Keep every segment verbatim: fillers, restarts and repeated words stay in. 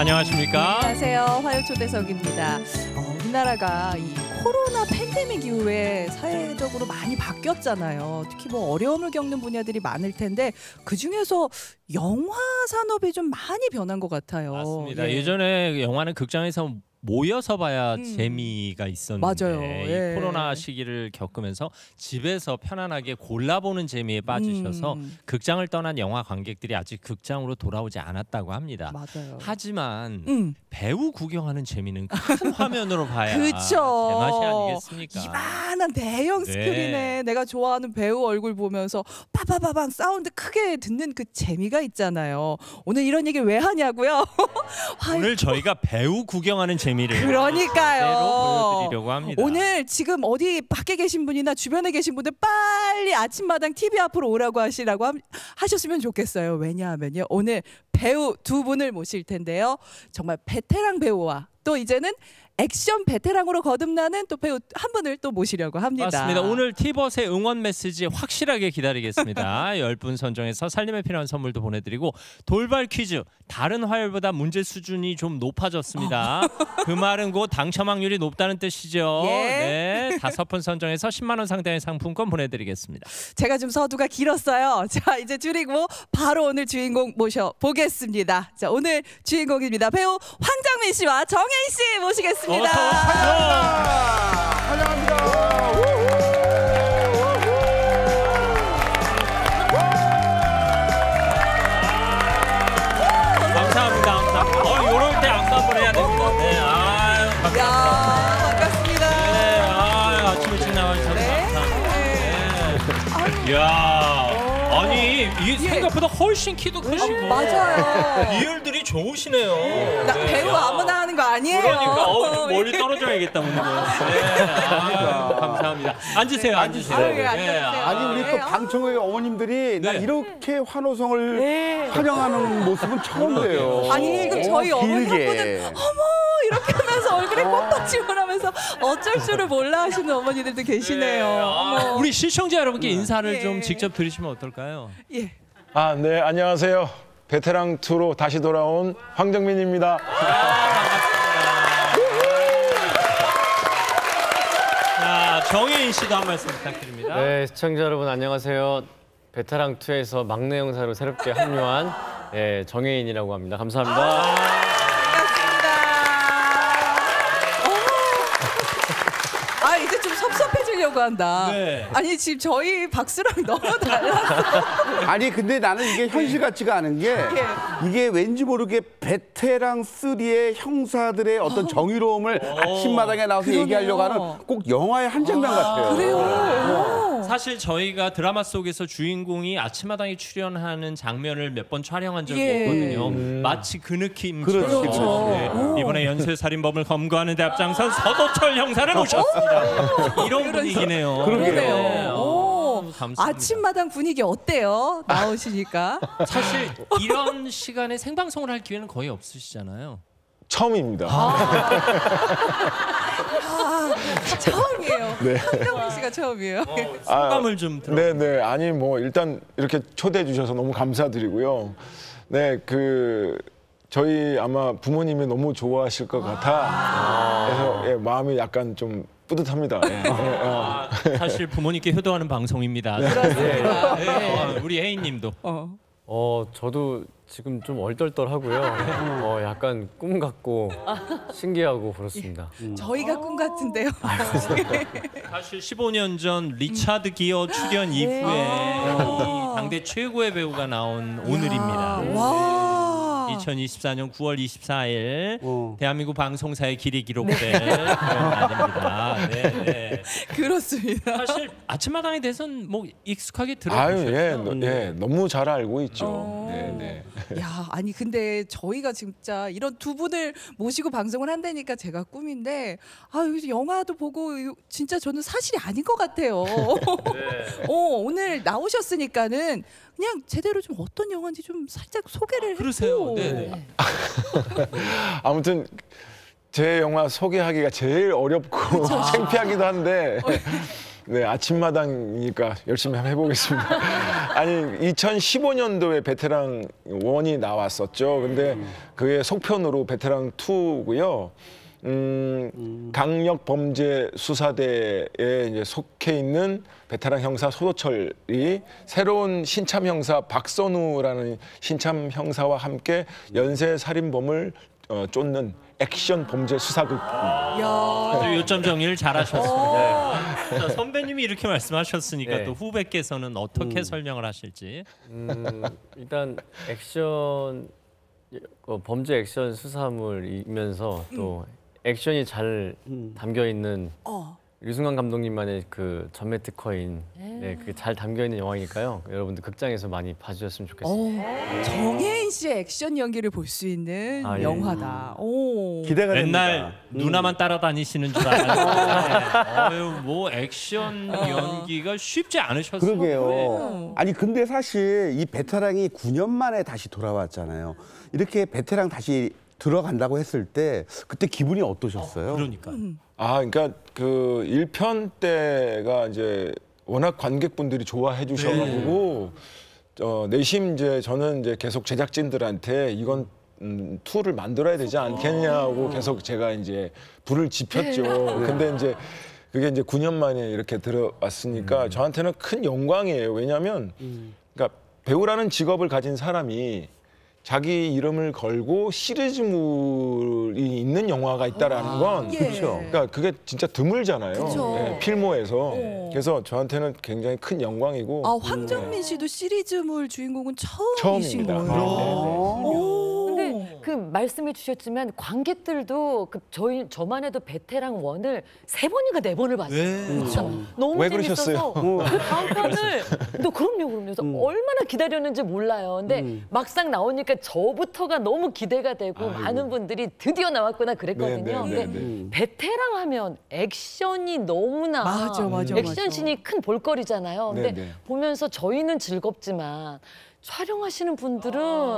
안녕하십니까? 안녕하세요. 화요초대석입니다. 어, 우리나라가 이 코로나 팬데믹 이후에 사회적으로 많이 바뀌었잖아요. 특히 뭐 어려움을 겪는 분야들이 많을 텐데 그중에서 영화 산업이 좀 많이 변한 것 같아요. 맞습니다. 예. 예전에 영화는 극장에서 모여서 봐야 음. 재미가 있었는데 맞아요. 예. 이 코로나 시기를 겪으면서 집에서 편안하게 골라보는 재미에 빠지셔서 음. 극장을 떠난 영화 관객들이 아직 극장으로 돌아오지 않았다고 합니다. 맞아요. 하지만 음. 배우 구경하는 재미는 큰 화면으로 봐야 그쵸. 제맛이 아니겠습니까? 이만한 대형 네. 스크린에 내가 좋아하는 배우 얼굴 보면서 빠바바방 사운드 크게 듣는 그 재미가 있잖아요. 오늘 이런 얘기 왜 하냐고요? 오늘 저희가 배우 구경하는 재미를 그러니까요. 그대로 보여드리려고 합니다. 오늘 지금 어디 밖에 계신 분이나 주변에 계신 분들 빨리 아침마당 티비 앞으로 오라고 하시라고 함, 하셨으면 좋겠어요. 왜냐하면요. 오늘 배우 두 분을 모실 텐데요. 정말 베테랑 배우와 또 이제는 액션 베테랑으로 거듭나는 또 배우 한 분을 또 모시려고 합니다. 맞습니다. 오늘 티벗의 응원 메시지 확실하게 기다리겠습니다. 열 분 선정해서 살림에 필요한 선물도 보내드리고 돌발 퀴즈. 다른 화요일보다 문제 수준이 좀 높아졌습니다. 그 말은 곧 당첨 확률이 높다는 뜻이죠. 예. 네, 다섯 분 선정해서 십만 원 상당의 상품권 보내드리겠습니다. 제가 좀 서두가 길었어요. 자, 이제 줄이고 바로 오늘 주인공 모셔보겠습니다. 자, 오늘 주인공입니다. 배우 황정민 씨와 정혜인 씨 모시겠습니다. 어서 오세요. 환영합니다. 감사합니다. 감사합니다. 어, 이럴 때 안부 한번 해야 됩니다. 네, 아유, 감사합니다. 야, 반갑습니다. 네, 아유, 아침 일찍 나와주셔서 네. 감사합니다. 네. 이야. 아니 이 생각보다 훨씬 키도 크시고 맞아요. 비율들이 좋으시네요. 나 네. 배우 야. 아무나 하는 거 아니에요. 그러니까 어, 좀 멀리 떨어져야겠다 오늘. 네. 아유, 감사합니다. 앉으세요. 앉으세요. 아유, 예, 네. 앉으세요. 아니 우리 또 네. 방청회 어머님들이 나 네. 이렇게 환호성을 네. 환영하는 모습은 처음 봬요. 아니 지금 저희 어, 어머니 한 길게. 분은 어머 이렇게 하면서 얼굴에 꽃받침을 하면서 어쩔 줄을 몰라 하시는 어머니들도 계시네요. 아, 어머. 우리 시청자 여러분께 인사를 예. 좀 직접 드리시면 어떨까요? 예. 아, 네, 안녕하세요. 베테랑 투로 다시 돌아온 황정민입니다. 자, 정혜인 씨도 한 말씀 부탁드립니다. 네, 시청자 여러분 안녕하세요. 베테랑 투에서 막내 형사로 새롭게 합류한 예, 정혜인이라고 합니다. 감사합니다. 반갑습니다. 어머. 아 이제 좀 섭섭해지려고 한다. 네. 아니 지금 저희 박수랑 너무 달랐어. 아니 근데 나는 이게 현실 같지가 않은 게 이게 왠지 모르게 베테랑 쓰리의 형사들의 어떤 정의로움을 아침마당에 나와서 그러네요. 얘기하려고 하는 꼭 영화의 한 장면 같아요. 그래요. 사실 저희가 드라마 속에서 주인공이 아침마당에 출연하는 장면을 몇 번 촬영한 적이 예. 있거든요. 마치 그 느낌처럼. 그렇지, 그렇지. 네. 이번에 연쇄살인범을 검거하는 데 앞장선 서도철 형사를 모셨습니다. 이런 분위기네요. 그러게요. 네. 오. 어, 감사합니다. 아침마당 분위기 어때요? 나오시니까. 사실 이런 시간에 생방송을 할 기회는 거의 없으시잖아요. 처음입니다. 아, 처음이에요. 네. 황정민 씨가 처음이에요. 소감을 좀 들어. 네, 네. 아니 뭐 일단 이렇게 초대해 주셔서 너무 감사드리고요. 네, 그 저희 아마 부모님이 너무 좋아하실 것 같아. 그래서 예, 마음이 약간 좀 뿌듯합니다. 예. 예, 어. 아, 사실 부모님께 효도하는 방송입니다. 그렇습니다. 네, 어, 우리 혜인님도. 어. 어, 저도 지금 좀 얼떨떨하고요. 어, 약간 꿈 같고 신기하고 그렇습니다. 저희가 꿈 같은데요. 사실 십오 년 전 리차드 기어 출연 이후에 이 당대 최고의 배우가 나온 오늘입니다. 와. 이천이십사 년 구월 이십사일 어. 대한민국 방송사의 길이 기록될 그런 날입니다. 네, 네. 그렇습니다. 사실 아침마당에 대해서는 뭐 익숙하게 아유, 들어보셨죠? 예, 너, 예, 너무 잘 알고 있죠. 어. 네, 네. 야, 아니 근데 저희가 진짜 이런 두 분을 모시고 방송을 한다니까 제가 꿈인데 아, 여기서 영화도 보고 이거 진짜 저는 사실이 아닌 것 같아요. 네. 어, 오늘 나오셨으니까는 그냥 제대로 좀 어떤 영화인지 좀 살짝 소개를 그러세요. 해고. 네네. 아무튼 제 영화 소개하기가 제일 어렵고 창피하기도 한데 네, 아침마당이니까 열심히 한번 해보겠습니다. 아니 이천십오 년도에 베테랑 원이 나왔었죠. 근데 그게 속편으로 베테랑 투고요. 음, 강력 범죄 수사대에 이제 속해 있는 베테랑 형사 소도철이 새로운 신참 형사 박선우라는 신참 형사와 함께 연쇄 살인범을 어, 쫓는 액션 범죄 수사극. 아주 요점 정리를 잘하셨습니다. 자, 선배님이 이렇게 말씀하셨으니까 네. 또 후배께서는 어떻게 음. 설명을 하실지. 음, 일단 액션 어, 범죄 액션 수사물이면서 또 액션이 잘 담겨 있는 어. 류승환 감독님만의 그 전매 특허인 네, 그게 잘 담겨 있는 영화니까요. 여러분들 극장에서 많이 봐주셨으면 좋겠습니다. 어, 정혜인 씨의 액션 연기를 볼 수 있는 아, 예. 영화다. 오. 기대가 됩니다. 맨날 누나만 따라다니시는 줄 알았는데 아유 뭐 액션 연기가 쉽지 않으셨어요. 그러게요. 아니 근데 사실 이 베테랑이 구 년 만에 다시 돌아왔잖아요. 이렇게 베테랑 다시 들어간다고 했을 때 그때 기분이 어떠셨어요? 그러니까. 아, 그러니까 그 일 편 때가 이제 워낙 관객분들이 좋아해 주셔가지고 어, 내심 이제 저는 이제 계속 제작진들한테 이건 음, 투를 만들어야 되지 않겠냐고 계속 제가 이제 불을 지폈죠. 근데 이제 그게 이제 구 년 만에 이렇게 들어왔으니까 저한테는 큰 영광이에요. 왜냐하면 그러니까 배우라는 직업을 가진 사람이 자기 이름을 걸고 시리즈물이 있는 영화가 있다라는 건 예. 그렇죠. 그러니까 그게 진짜 드물잖아요. 그쵸. 예, 필모에서. 어. 그래서 저한테는 굉장히 큰 영광이고 아, 황정민 씨도 시리즈물 주인공은 처음이신 처음입니다. 거예요. 네, 오. 근데 그 말씀해 주셨지만 관객들도 그 저희 저만 해도 베테랑 원을 세 번인가 네 번을 봤어요. 그렇죠. 너무 왜 재밌어서 그러셨어요? 그 다음 편을 또 그럼요, 그럼요. 그래서 얼마나 기다렸는지 몰라요. 근데 막상 나오니까 저부터가 너무 기대가 되고 많은 분들이 드디어 나왔구나 그랬거든요. 네, 네, 네, 근데 네. 베테랑 하면 액션이 너무나 맞아, 맞아, 액션씬이 큰 볼거리잖아요. 근데 네, 네. 보면서 저희는 즐겁지만 촬영하시는 분들은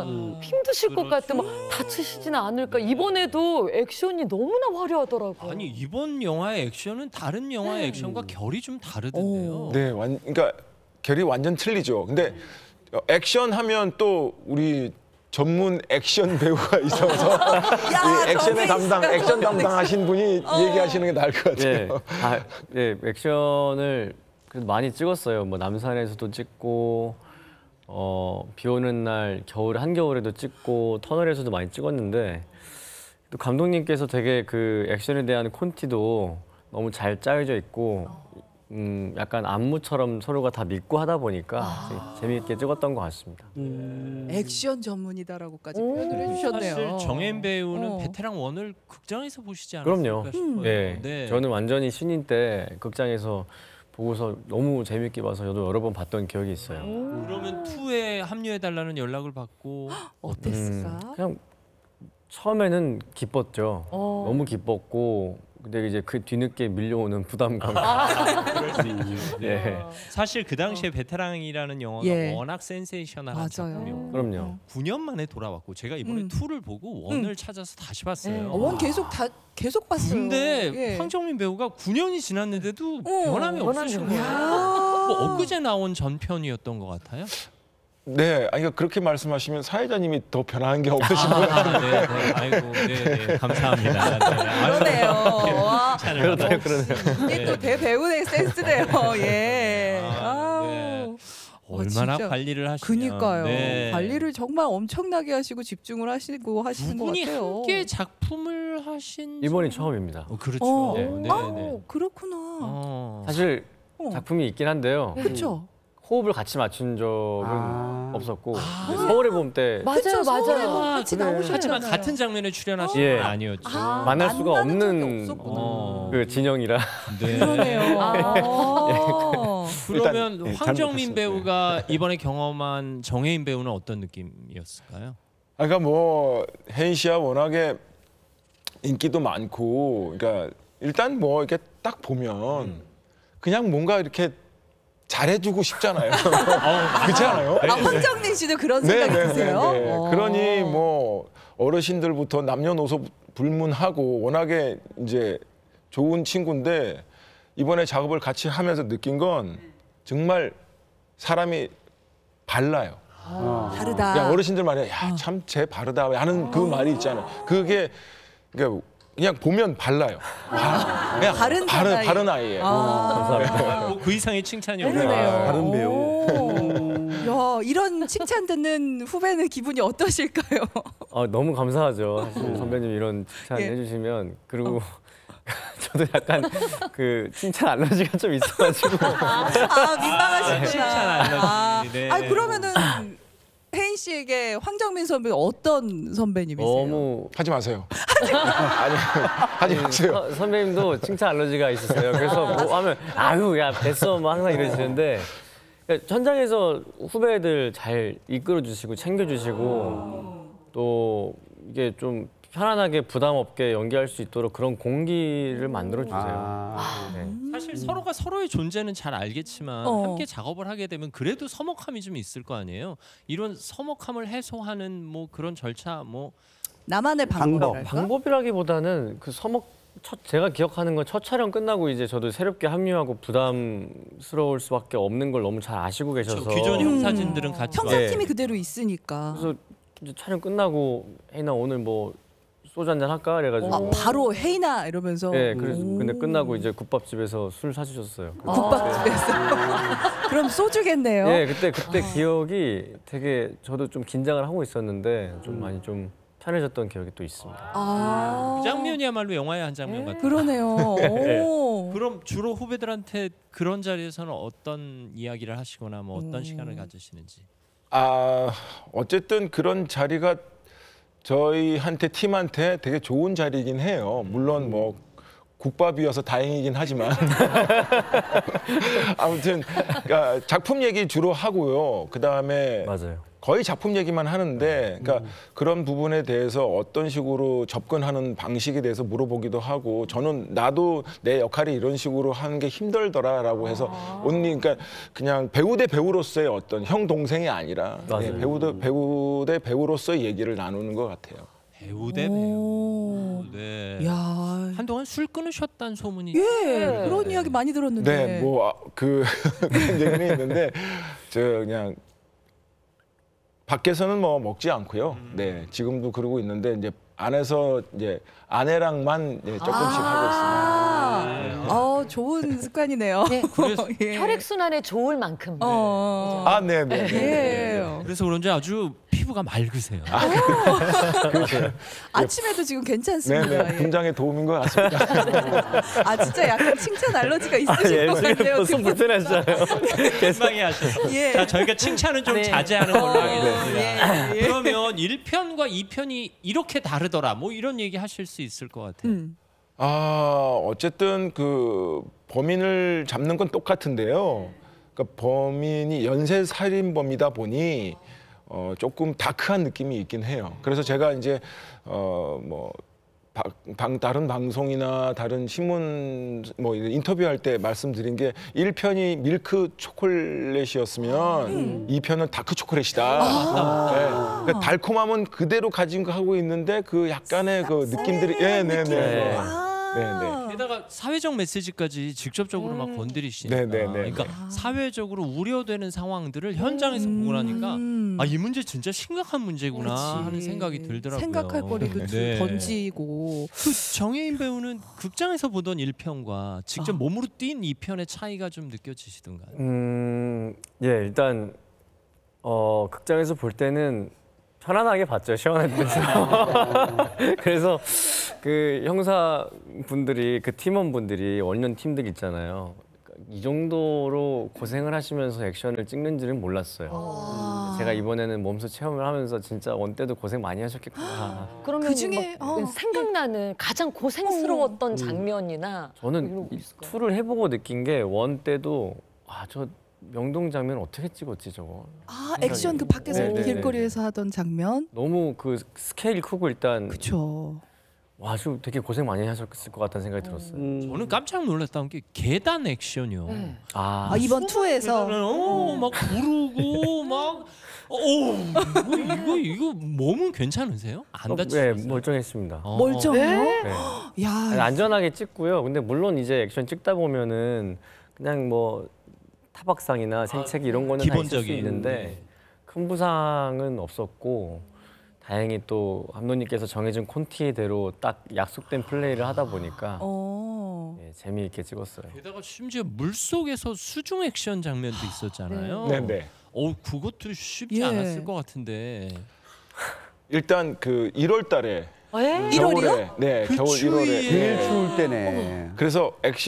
힘드실 것 같아. 막 다치시지는 않을까. 이번에도 액션이 너무나 화려하더라고요. 아니 이번 영화의 액션은 다른 영화의 액션과 결이 좀 다르던데요. 네, 완, 그러니까 결이 완전 틀리죠. 근데 어, 액션 하면 또 우리 전문 액션 배우가 있어서 이 액션의 담당, 액션 담당하신 분이 얘기하시는 게 나을 것 예, 같아요. 다, 예, 액션을 그래도 많이 찍었어요. 뭐 남산에서도 찍고, 어, 비 오는 날 겨울 한겨울에도 찍고 터널에서도 많이 찍었는데 또 감독님께서 되게 그 액션에 대한 콘티도 너무 잘 짜여져 있고, 음, 약간 안무처럼 서로가 다 믿고 하다 보니까 재미있게 찍었던 것 같습니다. 액션 전문이다라고까지 표현을 해주셨네요. 사실 정혜인 배우는 어. 베테랑 원을 극장에서 보시지 않았을까 그럼요. 싶어요. 예, 네. 저는 완전히 신인 때 극장에서 보고서 너무 재밌게 봐서 저도 여러 번 봤던 기억이 있어요. 그러면 투에 합류해 달라는 연락을 받고 어땠을까? 음, 그냥 처음에는 기뻤죠. 어. 너무 기뻤고, 근데 이제 그 뒤늦게 밀려오는 부담감. 그럴 수 있죠. 네. 예, 사실 그 당시에 베테랑이라는 영화가 예. 워낙 센세이셔널한 맞아요. 작품이었고 그럼요. 구 년 만에 돌아왔고 제가 이번에 음. 투를 보고 원을 찾아서 다시 봤어요. 어, 원 계속 다 계속 봤어요. 근데 예. 황정민 배우가 구 년이 지났는데도 어, 변함이 없으신 거예요. 야. 뭐 엊그제 나온 전편이었던 것 같아요. 네, 아니 그러니까 그렇게 말씀하시면 사회자님이 더 변한 게 없으신 것 같아요. 아, 네, 네. 아이고, 네, 네. 감사합니다. 네. 아유, 그러네요. 와. 칭찬을 받아- 이게 또 배 배우의 센스네요. 예. 아, 아우. 네. 어, 얼마나 진짜. 관리를 하시냐. 그니까요. 네. 관리를 정말 엄청나게 하시고 집중을 하시고 하시는 두 것 분이 같아요. 함께 작품을 하신 이번이 적은- 처음입니다. 어, 그렇죠. 어. 네, 네, 아, 네. 그렇구나. 어. 사실 어. 작품이 있긴 한데요. 그렇죠. 호흡을 같이 맞춘 적은 아. 없었고, 근데 서울의 봄 때 맞아요, 그쵸, 서울에 맞아요. 같이 그래. 나오셨잖아요. 하지만 같은 장면에 출연하신 예. 건 아니었죠. 아, 만날 수가 만나는 적이 없는 없었구나. 어. 그 진영이라. 네. 그러네요. 아. 그러면 일단, 예, 잘 황정민 못했어요. 배우가 이번에 경험한 정혜인 배우는 어떤 느낌이었을까요? 아, 그러니까 뭐 혜인 씨야 워낙에 인기도 많고, 그러니까 일단 뭐 이렇게 딱 보면 그냥 뭔가 이렇게 잘해주고 싶잖아요. 그렇지 않아요? 아, 황정민 씨도 그런 생각이 드세요? 어. 그러니 뭐 어르신들부터 남녀노소 불문하고 워낙에 이제 좋은 친구인데 이번에 작업을 같이 하면서 느낀 건 정말 사람이 발라요. 다르다. 그냥 어르신들 말에 야, 참 쟤 바르다 하는 그 말이 있잖아요. 그게 그러니까 그냥 보면 발라요. 바, 그냥 바른 바른, 아이. 바른 아이예요. 아, 뭐그 이상의 칭찬이 없네요. 다른 배우. 오. 야, 이런 칭찬 듣는 후배는 기분이 어떠실까요? 아, 너무 감사하죠. 사실 선배님 이런 칭찬 예. 해주시면. 그리고 저도 약간 그 칭찬 알러지가 좀 있어가지고. 아, 민망하시구나. 칭찬 알러지. 네. 아, 그러면은 혜인 씨에게 황정민 선배 어떤 선배님이세요? 너무 하지 마세요. 아니, 하지 마세요. 서- 선배님도 칭찬 알러지가 있으세요. 그래서 뭐 하면 아유 야 됐어 뭐 항상 이러시는데 그러니까 현장에서 후배들 잘 이끌어 주시고 챙겨 주시고 또 이게 좀 편안하게 부담 없게 연기할 수 있도록 그런 공기를 만들어 주세요. 아. 네. 사실 서로가 서로의 존재는 잘 알겠지만 어. 함께 작업을 하게 되면 그래도 서먹함이 좀 있을 거 아니에요. 이런 서먹함을 해소하는 뭐 그런 절차 뭐 나만의 방법. 방법. 방법이라기보다는 그 서먹 첫 제가 기억하는 건 첫 촬영 끝나고 이제 저도 새롭게 합류하고 부담스러울 수밖에 없는 걸 너무 잘 아시고 계셔서 기존 형사진들은 같이 형사팀이 네. 그대로 있으니까. 그래서 이제 촬영 끝나고 혜인아 오늘 뭐 소주 한잔 할까 그래가지고 아, 바로 혜인아 이러면서. 네 그래서 오. 근데 끝나고 이제 국밥집에서 술 사주셨어요. 그래서 국밥집에서. 그럼 소주겠네요. 네 그때 그때 기억이 되게 저도 좀 긴장을 하고 있었는데 좀 많이 좀 편해졌던 기억이 또 있습니다. 아. 그 장면이야말로 영화의 한 장면 같아요. 그러네요. 오. 그럼 주로 후배들한테 그런 자리에서는 어떤 이야기를 하시거나 뭐 어떤 시간을 가지시는지. 아 어쨌든 그런 자리가 저희한테 팀한테 되게 좋은 자리이긴 해요. 물론 뭐 국밥이어서 다행이긴 하지만 아무튼 그러니까 작품 얘기 주로 하고요. 그 다음에 맞아요. 거의 작품 얘기만 하는데, 그러니까 그런 부분에 대해서 어떤 식으로 접근하는 방식에 대해서 물어보기도 하고, 저는 나도 내 역할이 이런 식으로 하는 게 힘들더라라고 해서 언니, 그러니까 그냥 배우 대 배우로서의 어떤 형 동생이 아니라 맞아요. 예, 배우 대 배우 대 배우로서의 얘기를 나누는 것 같아요. 배우 대 오. 배우. 네. 야. 한동안 술 끊으셨다는 소문이. 예, 그런 이야기 많이 들었는데. 네, 뭐 그 그런 얘기는 있는데 저 그냥. 밖에서는 뭐 먹지 않고요. 네, 지금도 그러고 있는데 이제 안에서 이제 아내랑만 예, 조금씩 하고 있습니다. 아, 어, 좋은 습관이네요. 네. 예. 혈액 순환에 좋을 만큼. 어. 아, 네, 네. 네. 예. 그래서 그런지 아주 피부가 맑으세요. 아침에도 지금 괜찮습니다. 네, 네. 예. 분장에 도움인 것 같습니다. 아, 진짜 약간 칭찬 알러지가 있으신 것 같네요. 손 불편하시잖아요. 금방이 하셔서. 예. 자, 저희가 칭찬은 좀 네. 자제하는 걸로 하겠습니다. 예, 예. 그러면 일 편과 이 편이 이렇게 다르더라. 뭐 이런 얘기 하실 수 있을 것 같아요. 음. 아, 어쨌든 그 범인을 잡는 건 똑같은데요. 그러니까 범인이 연쇄 살인범이다 보니 어, 조금 다크한 느낌이 있긴 해요. 그래서 제가 이제 어, 뭐 방, 다른 방송이나 다른 신문 뭐 인터뷰할 때 말씀드린 게 일 편이 밀크 초콜릿이었으면 음. 이 편은 다크 초콜릿이다. 아. 네. 그러니까 달콤함은 그대로 가지고 하고 있는데 그 약간의 그 느낌들이 예, 네, 네, 네. 아. 네, 네. 게다가 사회적 메시지까지 직접적으로 막 건드리시니까. 네, 네, 네. 그러니까 사회적으로 우려되는 상황들을 현장에서 보고 나니까 음. 아, 이 문제 진짜 심각한 문제구나 그렇지. 하는 생각이 들더라고요. 생각할 거리도 네. 던지고. 그 정혜인 배우는 극장에서 보던 일 편과 직접 아. 몸으로 뛴 이 편의 차이가 좀 느껴지시던가요? 음, 예, 일단 어, 극장에서 볼 때는 편안하게 봤죠, 시원한 데서. 그래서 그 형사분들이, 그 팀원분들이, 원년 팀들 있잖아요. 이 정도로 고생을 하시면서 액션을 찍는지는 몰랐어요. 제가 이번에는 몸소 체험을 하면서 진짜 원 때도 고생 많이 하셨겠구나. 그러면 그중에, 막 어. 생각나는 가장 고생스러웠던 장면이나 저는 이런 거 이 있을까요? 투를 해보고 느낀 게 원 때도 아, 저 명동 장면 어떻게 찍었지 저거. 아, 액션 그 밖에서 네, 네, 길거리에서 하던 장면. 너무 그 스케일 크고 일단 그렇죠. 와, 좀 되게 고생 많이 하셨을 것 같다는 생각이 들었어요. 저는 깜짝 놀랐던 게 계단 액션이요. 네. 아, 아, 이번 투에서 계단을 어, 막 구르고 막 어, 뭐 이거 이거 몸은 괜찮으세요? 안 어, 네, 다치셨어요? 멀쩡했습니다. 어. 멀쩡해요? 네. 야, 아니, 안전하게 찍고요. 근데 물론 이제 액션 찍다 보면은 그냥 뭐 타박상이나 생채기 이런 거는 다 있을 수 기본적인. 있는데 네. 큰 부상은 없었고 다행히 또 감독님께서 정해준 콘티대로 딱 약속된 플레이를 하다 보니까 어. 예, 재미있게 찍었어요. 게다가 심지어 물 속에서 수중 액션 장면도 있었잖아요. 네, 네. 어, 그것도 쉽지 예. 않았을 것 같은데. 일단 그 일월 달에 에? 일월이요? 겨울에, 네, 그 겨울 일월에. 추위에. 제일 네. 추울 때네. 그래서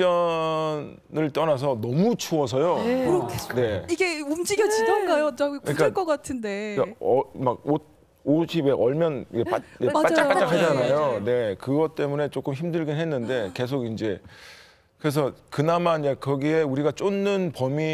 액션을 떠나서 너무 추워서요. 네. 이게 움직여지던가요? 저 굳을 그러니까- 것 같은데. 그러니까 어, 막 옷, 옷이 왜 얼면 이게 바, 네, 맞아요. 바짝바짝하잖아요. 네, 그것 때문에 조금 힘들긴 했는데 계속 이제 그래서 그나마 이제 거기에 우리가 쫓는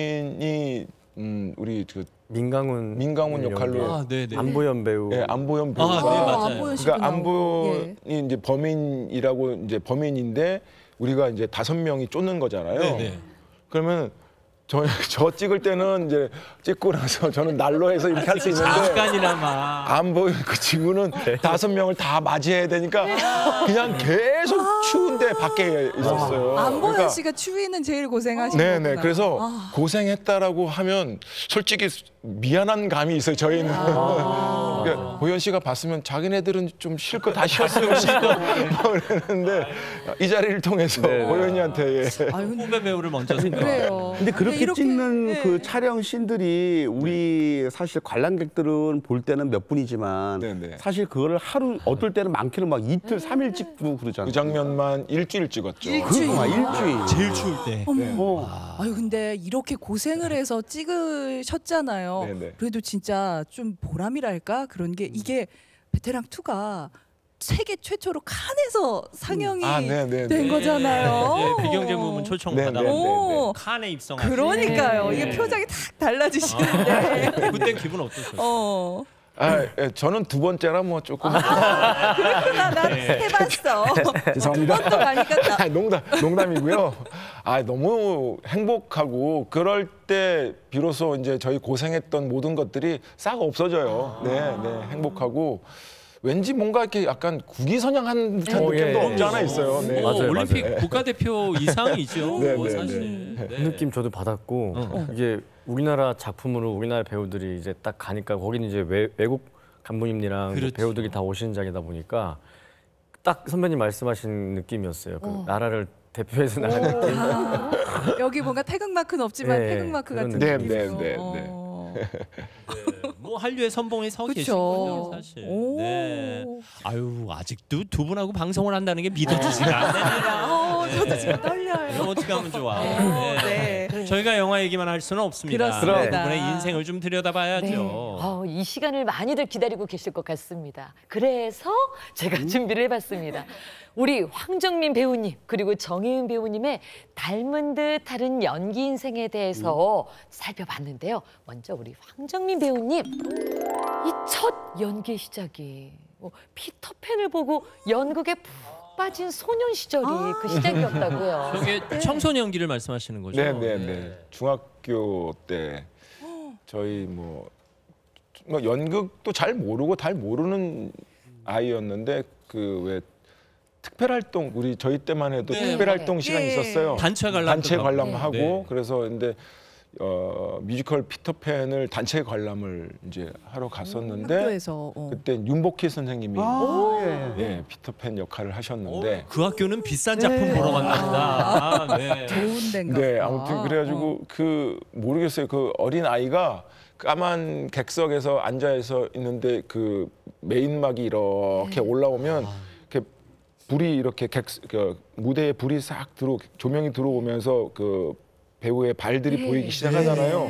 범인이 음, 우리 그 민강훈 민강훈 연기. 역할로 아, 네, 네. 안보현 배우. 예, 안보현 아, 배우가 네, 맞아요. 안보현 씨도 그러니까 나오고. 안보현이 예. 이제 범인이라고 이제 범인인데 우리가 이제 다섯 명이 쫓는 거잖아요. 네, 네. 그러면 저, 저 찍을 때는 이제 찍고 나서 저는 난로에서 이렇게 할 수 있는데 잠깐이나마. 안 보이는 그 친구는 다섯 명을 다 맞이해야 되니까 그냥 계속 추운데 밖에 있었어요. 안보현 그러니까 씨가 추위는 제일 고생하신 거구나. 네네. 그래서 아. 고생했다라고 하면 솔직히 미안한 감이 있어요. 저희는. 그러니까 보현 씨가 봤으면 자기네들은 좀 쉴 거 다 쉬었으면 쉬고 뭐 그랬는데 이 자리를 통해서 네네. 보현이한테 예. 아유, 근데 후배 배우를 먼저 생각. 그래요. 근데 그렇게 이렇게, 찍는 예. 그 촬영 씬들이 우리 사실 관람객들은 볼 때는 몇 분이지만 네, 네. 사실 그거를 하루 어떨 때는 많게는 막 이틀 삼 일 찍고 그러잖아요. 그 장면만 일주일 찍었죠. 일주일. 그거 막 일주일. 제일 추울 때. 어. 아유 근데 이렇게 고생을 해서 찍으셨잖아요. 네네. 그래도 진짜 좀 보람이랄까 그런 게 이게 베테랑 투가 세계 최초로 칸에서 상영이 아, 네네네. 된 거잖아요. 예, 비경제 부분 초청 네, 받아. 네, 네. 오, 칸에 입성하신. 그러니까요. 네. 이게 표정이 탁 달라지시는데. 아, 그때 기분 어떠셨어요? 어, 아, 예, 저는 두 번째라 뭐 조금 그렇구나. 난 네. 해봤어. 죄송합니다. 두 번도 가니까 나. 아, 농담, 농담이고요. 아, 너무 행복하고 그럴 때 비로소 이제 저희 고생했던 모든 것들이 싹 없어져요. 네, 네, 행복하고 왠지 뭔가 이렇게 약간 국위선양한 듯한 어, 느낌도 예, 예. 없지 않아 있어요. 네. 뭐 맞아요, 올림픽 맞아요. 국가대표 이상이죠. 네, 뭐 네, 사실. 그 느낌 저도 받았고 어. 이게 우리나라 작품으로 우리나라 배우들이 이제 딱 가니까 거기는 이제 외, 외국 감독님이랑 뭐 그렇죠. 배우들이 다 오시는 자리다 보니까 딱 선배님 말씀하신 느낌이었어요. 그 나라를 대표해서 나가는 느낌. 여기 뭔가 태극마크는 없지만 네, 태극마크 그런 같은 네, 느낌이죠. 네, 네, 네. 어. 뭐 한류의 선봉에 서 계신 그쵸. 거죠, 사실. 오. 네. 아유, 아직도 두 분하고 방송을 한다는 게 믿어지지가 않네요. 어, 저도 네. 지금 떨려요. 이거 어떻게 하면 좋아. 네. 네. 저희가 영화 얘기만 할 수는 없습니다. 그렇습니다. 두 분의 인생을 좀 들여다봐야죠. 네. 어, 이 시간을 많이들 기다리고 계실 것 같습니다. 그래서 제가 음? 준비를 해봤습니다. 우리 황정민 배우님 그리고 정혜은 배우님의 닮은 듯 다른 연기 인생에 대해서 살펴봤는데요. 먼저 우리 황정민 배우님 이 첫 연기 시작이 뭐 피터팬을 보고 연극에 푹 빠진 소년 시절이 그 시작이었다고요. 저게 청소년 연기를 말씀하시는 거죠? 네, 네, 네. 중학교 때 저희 뭐, 뭐 연극도 잘 모르고 잘 모르는 아이였는데 그 왜 특별활동 우리 저희 때만 해도 네. 특별활동 시간이 예. 있었어요. 단체 관람 단체 관람하고 네. 그래서 근데 어, 뮤지컬 피터팬을 단체 관람을 이제 하러 갔었는데 학교에서 어. 그때 윤복희 선생님이 아, 예. 예, 피터팬 역할을 하셨는데 그 학교는 비싼 작품 보러 갔나 보다. 아, 네. 좋은 데인가 네, 보다. 아무튼 그래가지고 그 모르겠어요. 그 어린 아이가 까만 객석에서 앉아서 있는데 그 메인막이 이렇게 올라오면 이렇게 불이 이렇게 객, 그 무대에 불이 싹 들어 조명이 들어오면서 그 배우의 발들이 보이기 시작하잖아요.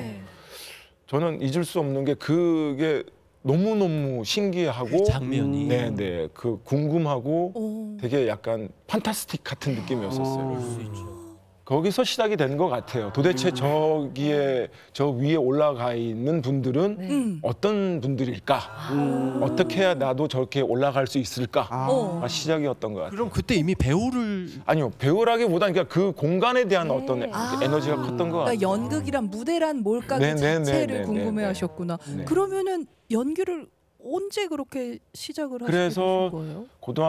저는 잊을 수 없는 게 그게 너무 너무 신기하고 그 장면이. 네, 네, 그 궁금하고 오. 되게 약간 판타스틱 같은 느낌이었었어요. 수 있죠. 거기서 시작이 된 것 같아요. 도대체 저기에 저 위에 올라가 있는 분들은 음. 어떤 분들일까? 어떻게 해야 나도 저렇게 올라갈 수 있을까? 어. 가 시작이었던 것 같아요. 그럼 그때 이미 배우를 아니요, 배우라기보다는 그냥 그 공간에 대한 어떤 에- 아. 에너지가 컸던 것 같아요. 그러니까 연극이란 무대란 뭘까 네, 그 네, 네, 자체를 네, 네, 궁금해하셨구나. 네. 그러면은 연기를 언제 그렇게 시작을 하시게 그래서 되신 거예요?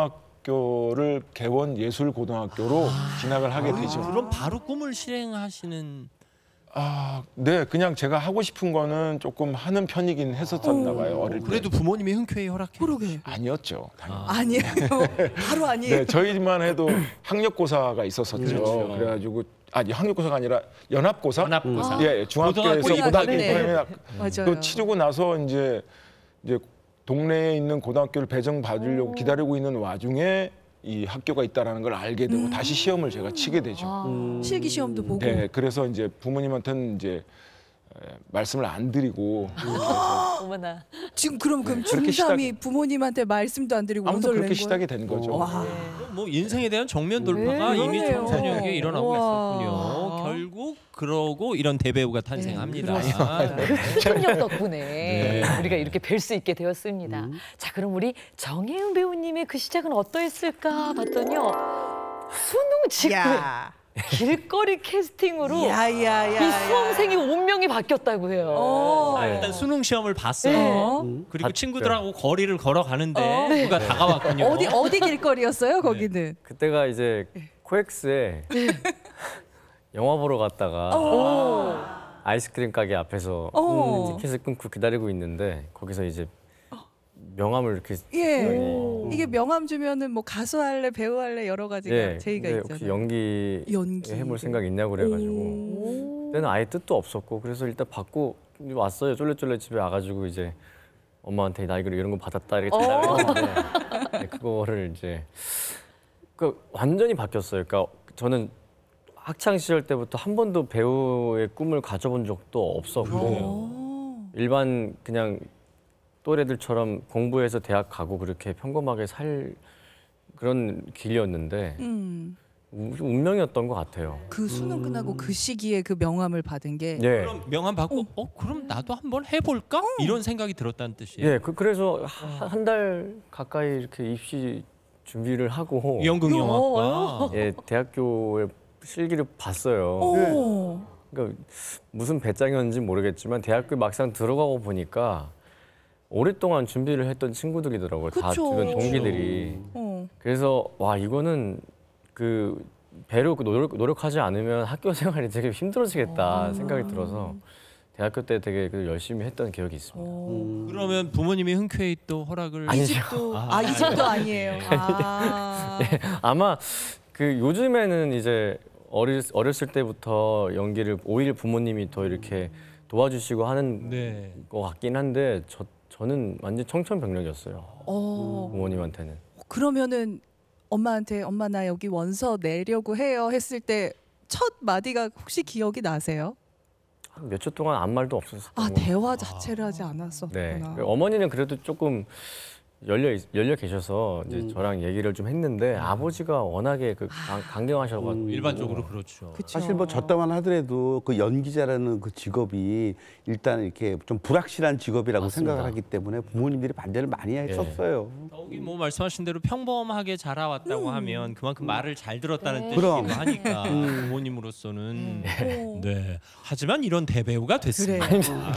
고등학교를 개원 예술 고등학교로 진학을 하게 되죠. 그럼 바로 꿈을 실행하시는 아, 네, 그냥 제가 하고 싶은 거는 조금 하는 편이긴 했었었나 봐요. 어릴 때. 그래도 부모님이 흔쾌히 허락해. 그러게. 아니었죠. 당연히. 아니에요. 바로 아니에요. 네, 저희만 해도 학력고사가 있었었죠. 그렇죠. 그래가지고 아니 학력고사가 아니라 연합고사. 연합고사. 예, 중학교에서 고등학교 고등학교 네. 입학하면 맞아요. 또 치르고 나서 이제 이제 동네에 있는 고등학교를 배정 받으려고 기다리고 있는 와중에 이 학교가 있다라는 걸 알게 되고 다시 시험을 제가 치게 되죠. 실기 시험도 보고. 네, 그래서 이제 부모님한테는 이제 에, 말씀을 안 드리고 어머나. 지금 그럼 그럼 네, 그렇게 중삼이 시작- 부모님한테 말씀도 안 드리고 아무튼 원서를 그렇게 낸 시작이 된 거죠. 와. 뭐 인생에 대한 정면 돌파가 네, 이미 그러네요. 청소년기에 일어나고 우와. 있었군요. 결국 그러고 이런 대배우가 탄생합니다. 그 흔적 덕분에 네. 우리가 이렇게 뵐 수 있게 되었습니다. 자, 그럼 우리 정혜은 배우님의 그 시작은 어떠했을까 봤더니요. 수능 직후 야. 길거리 캐스팅으로 야야야. 이 수험생이 운명이 바뀌었다고 해요. 어. 아, 일단 수능 시험을 봤어요. 네. 그리고 봤죠. 친구들하고 거리를 걸어가는데 어. 누가 다가왔군요. 어디 어디 길거리였어요? 거기는. 그때가 이제 코엑스에 영화 보러 갔다가 오. 아이스크림 가게 앞에서 어. 티켓을 끊고 기다리고 있는데 거기서 이제 명함을 이렇게 예. 오. 이게 명함 주면은 뭐 가수 할래, 배우 할래 여러 가지가 예, 제의가 근데 있잖아요. 혹시 연기, 연기. 해볼 생각 있냐고 그래가지고 오. 그때는 아예 뜻도 없었고 그래서 일단 받고 왔어요. 쫄래쫄래 집에 와가지고 이제 엄마한테 나 이거 이런 거 받았다 이렇게 대답을 했는데 네, 그거를 이제 그 완전히 바뀌었어요. 그러니까 저는 학창 시절 때부터 한 번도 배우의 꿈을 가져본 적도 없었고 오. 일반 그냥 또래들처럼 공부해서 대학 가고 그렇게 평범하게 살 그런 길이었는데 음. 우- 운명이었던 것 같아요. 그 수능 끝나고 그 시기에 그 명함을 받은 게 예. 그럼 명함 받고 어 그럼 나도 한번 해볼까? 이런 생각이 들었다는 뜻이에요. 예, 그, 그래서 한 달 가까이 이렇게 입시 준비를 하고 연극영화과. 예, 대학교에 실기를 봤어요. 오. 그러니까 무슨 배짱이었는지 모르겠지만 대학교 막상 들어가고 보니까 오랫동안 준비를 했던 친구들이더라고요. 다 그쵸. 주변 동기들이. 어. 그래서 와 이거는 그 배로 노력, 노력하지 않으면 학교 생활이 되게 힘들어지겠다 생각이 들어서 대학교 때 되게 그 열심히 했던 기억이 있습니다. 오. 그러면 부모님이 흔쾌히 또 허락을 이 집도 아 이 집도 아니에요. 아. 아마 그 요즘에는 이제 어릴, 어렸을 때부터 연기를 오히려 부모님이 더 이렇게 도와주시고 하는 네. 것 같긴 한데 저, 저는 완전 청천벽력이었어요. 어. 부모님한테는. 그러면은 엄마한테 엄마 나 여기 원서 내려고 해요 했을 때 첫 마디가 혹시 기억이 나세요? 몇 초 동안 아무 말도 없었어요. 아 대화 자체를 하지 않았었구나. 네. 어머니는 그래도 조금 열려 있- 열려 계셔서 이제 저랑 얘기를 좀 했는데 아버지가 워낙에 그 강, 강경하셔가지고 일반적으로 그렇죠. 그쵸. 사실 뭐 저따만 하더라도 그 연기자라는 그 직업이 일단 이렇게 좀 불확실한 직업이라고 맞습니다. 생각을 하기 때문에 부모님들이 반대를 많이 했었어요. 여기 뭐 말씀하신 대로 평범하게 자라왔다고 하면 그만큼 말을 잘 들었다는 네. 뜻이기도 그럼. 하니까 부모님으로서는 어. 네. 하지만 이런 대배우가 그래. 됐습니다.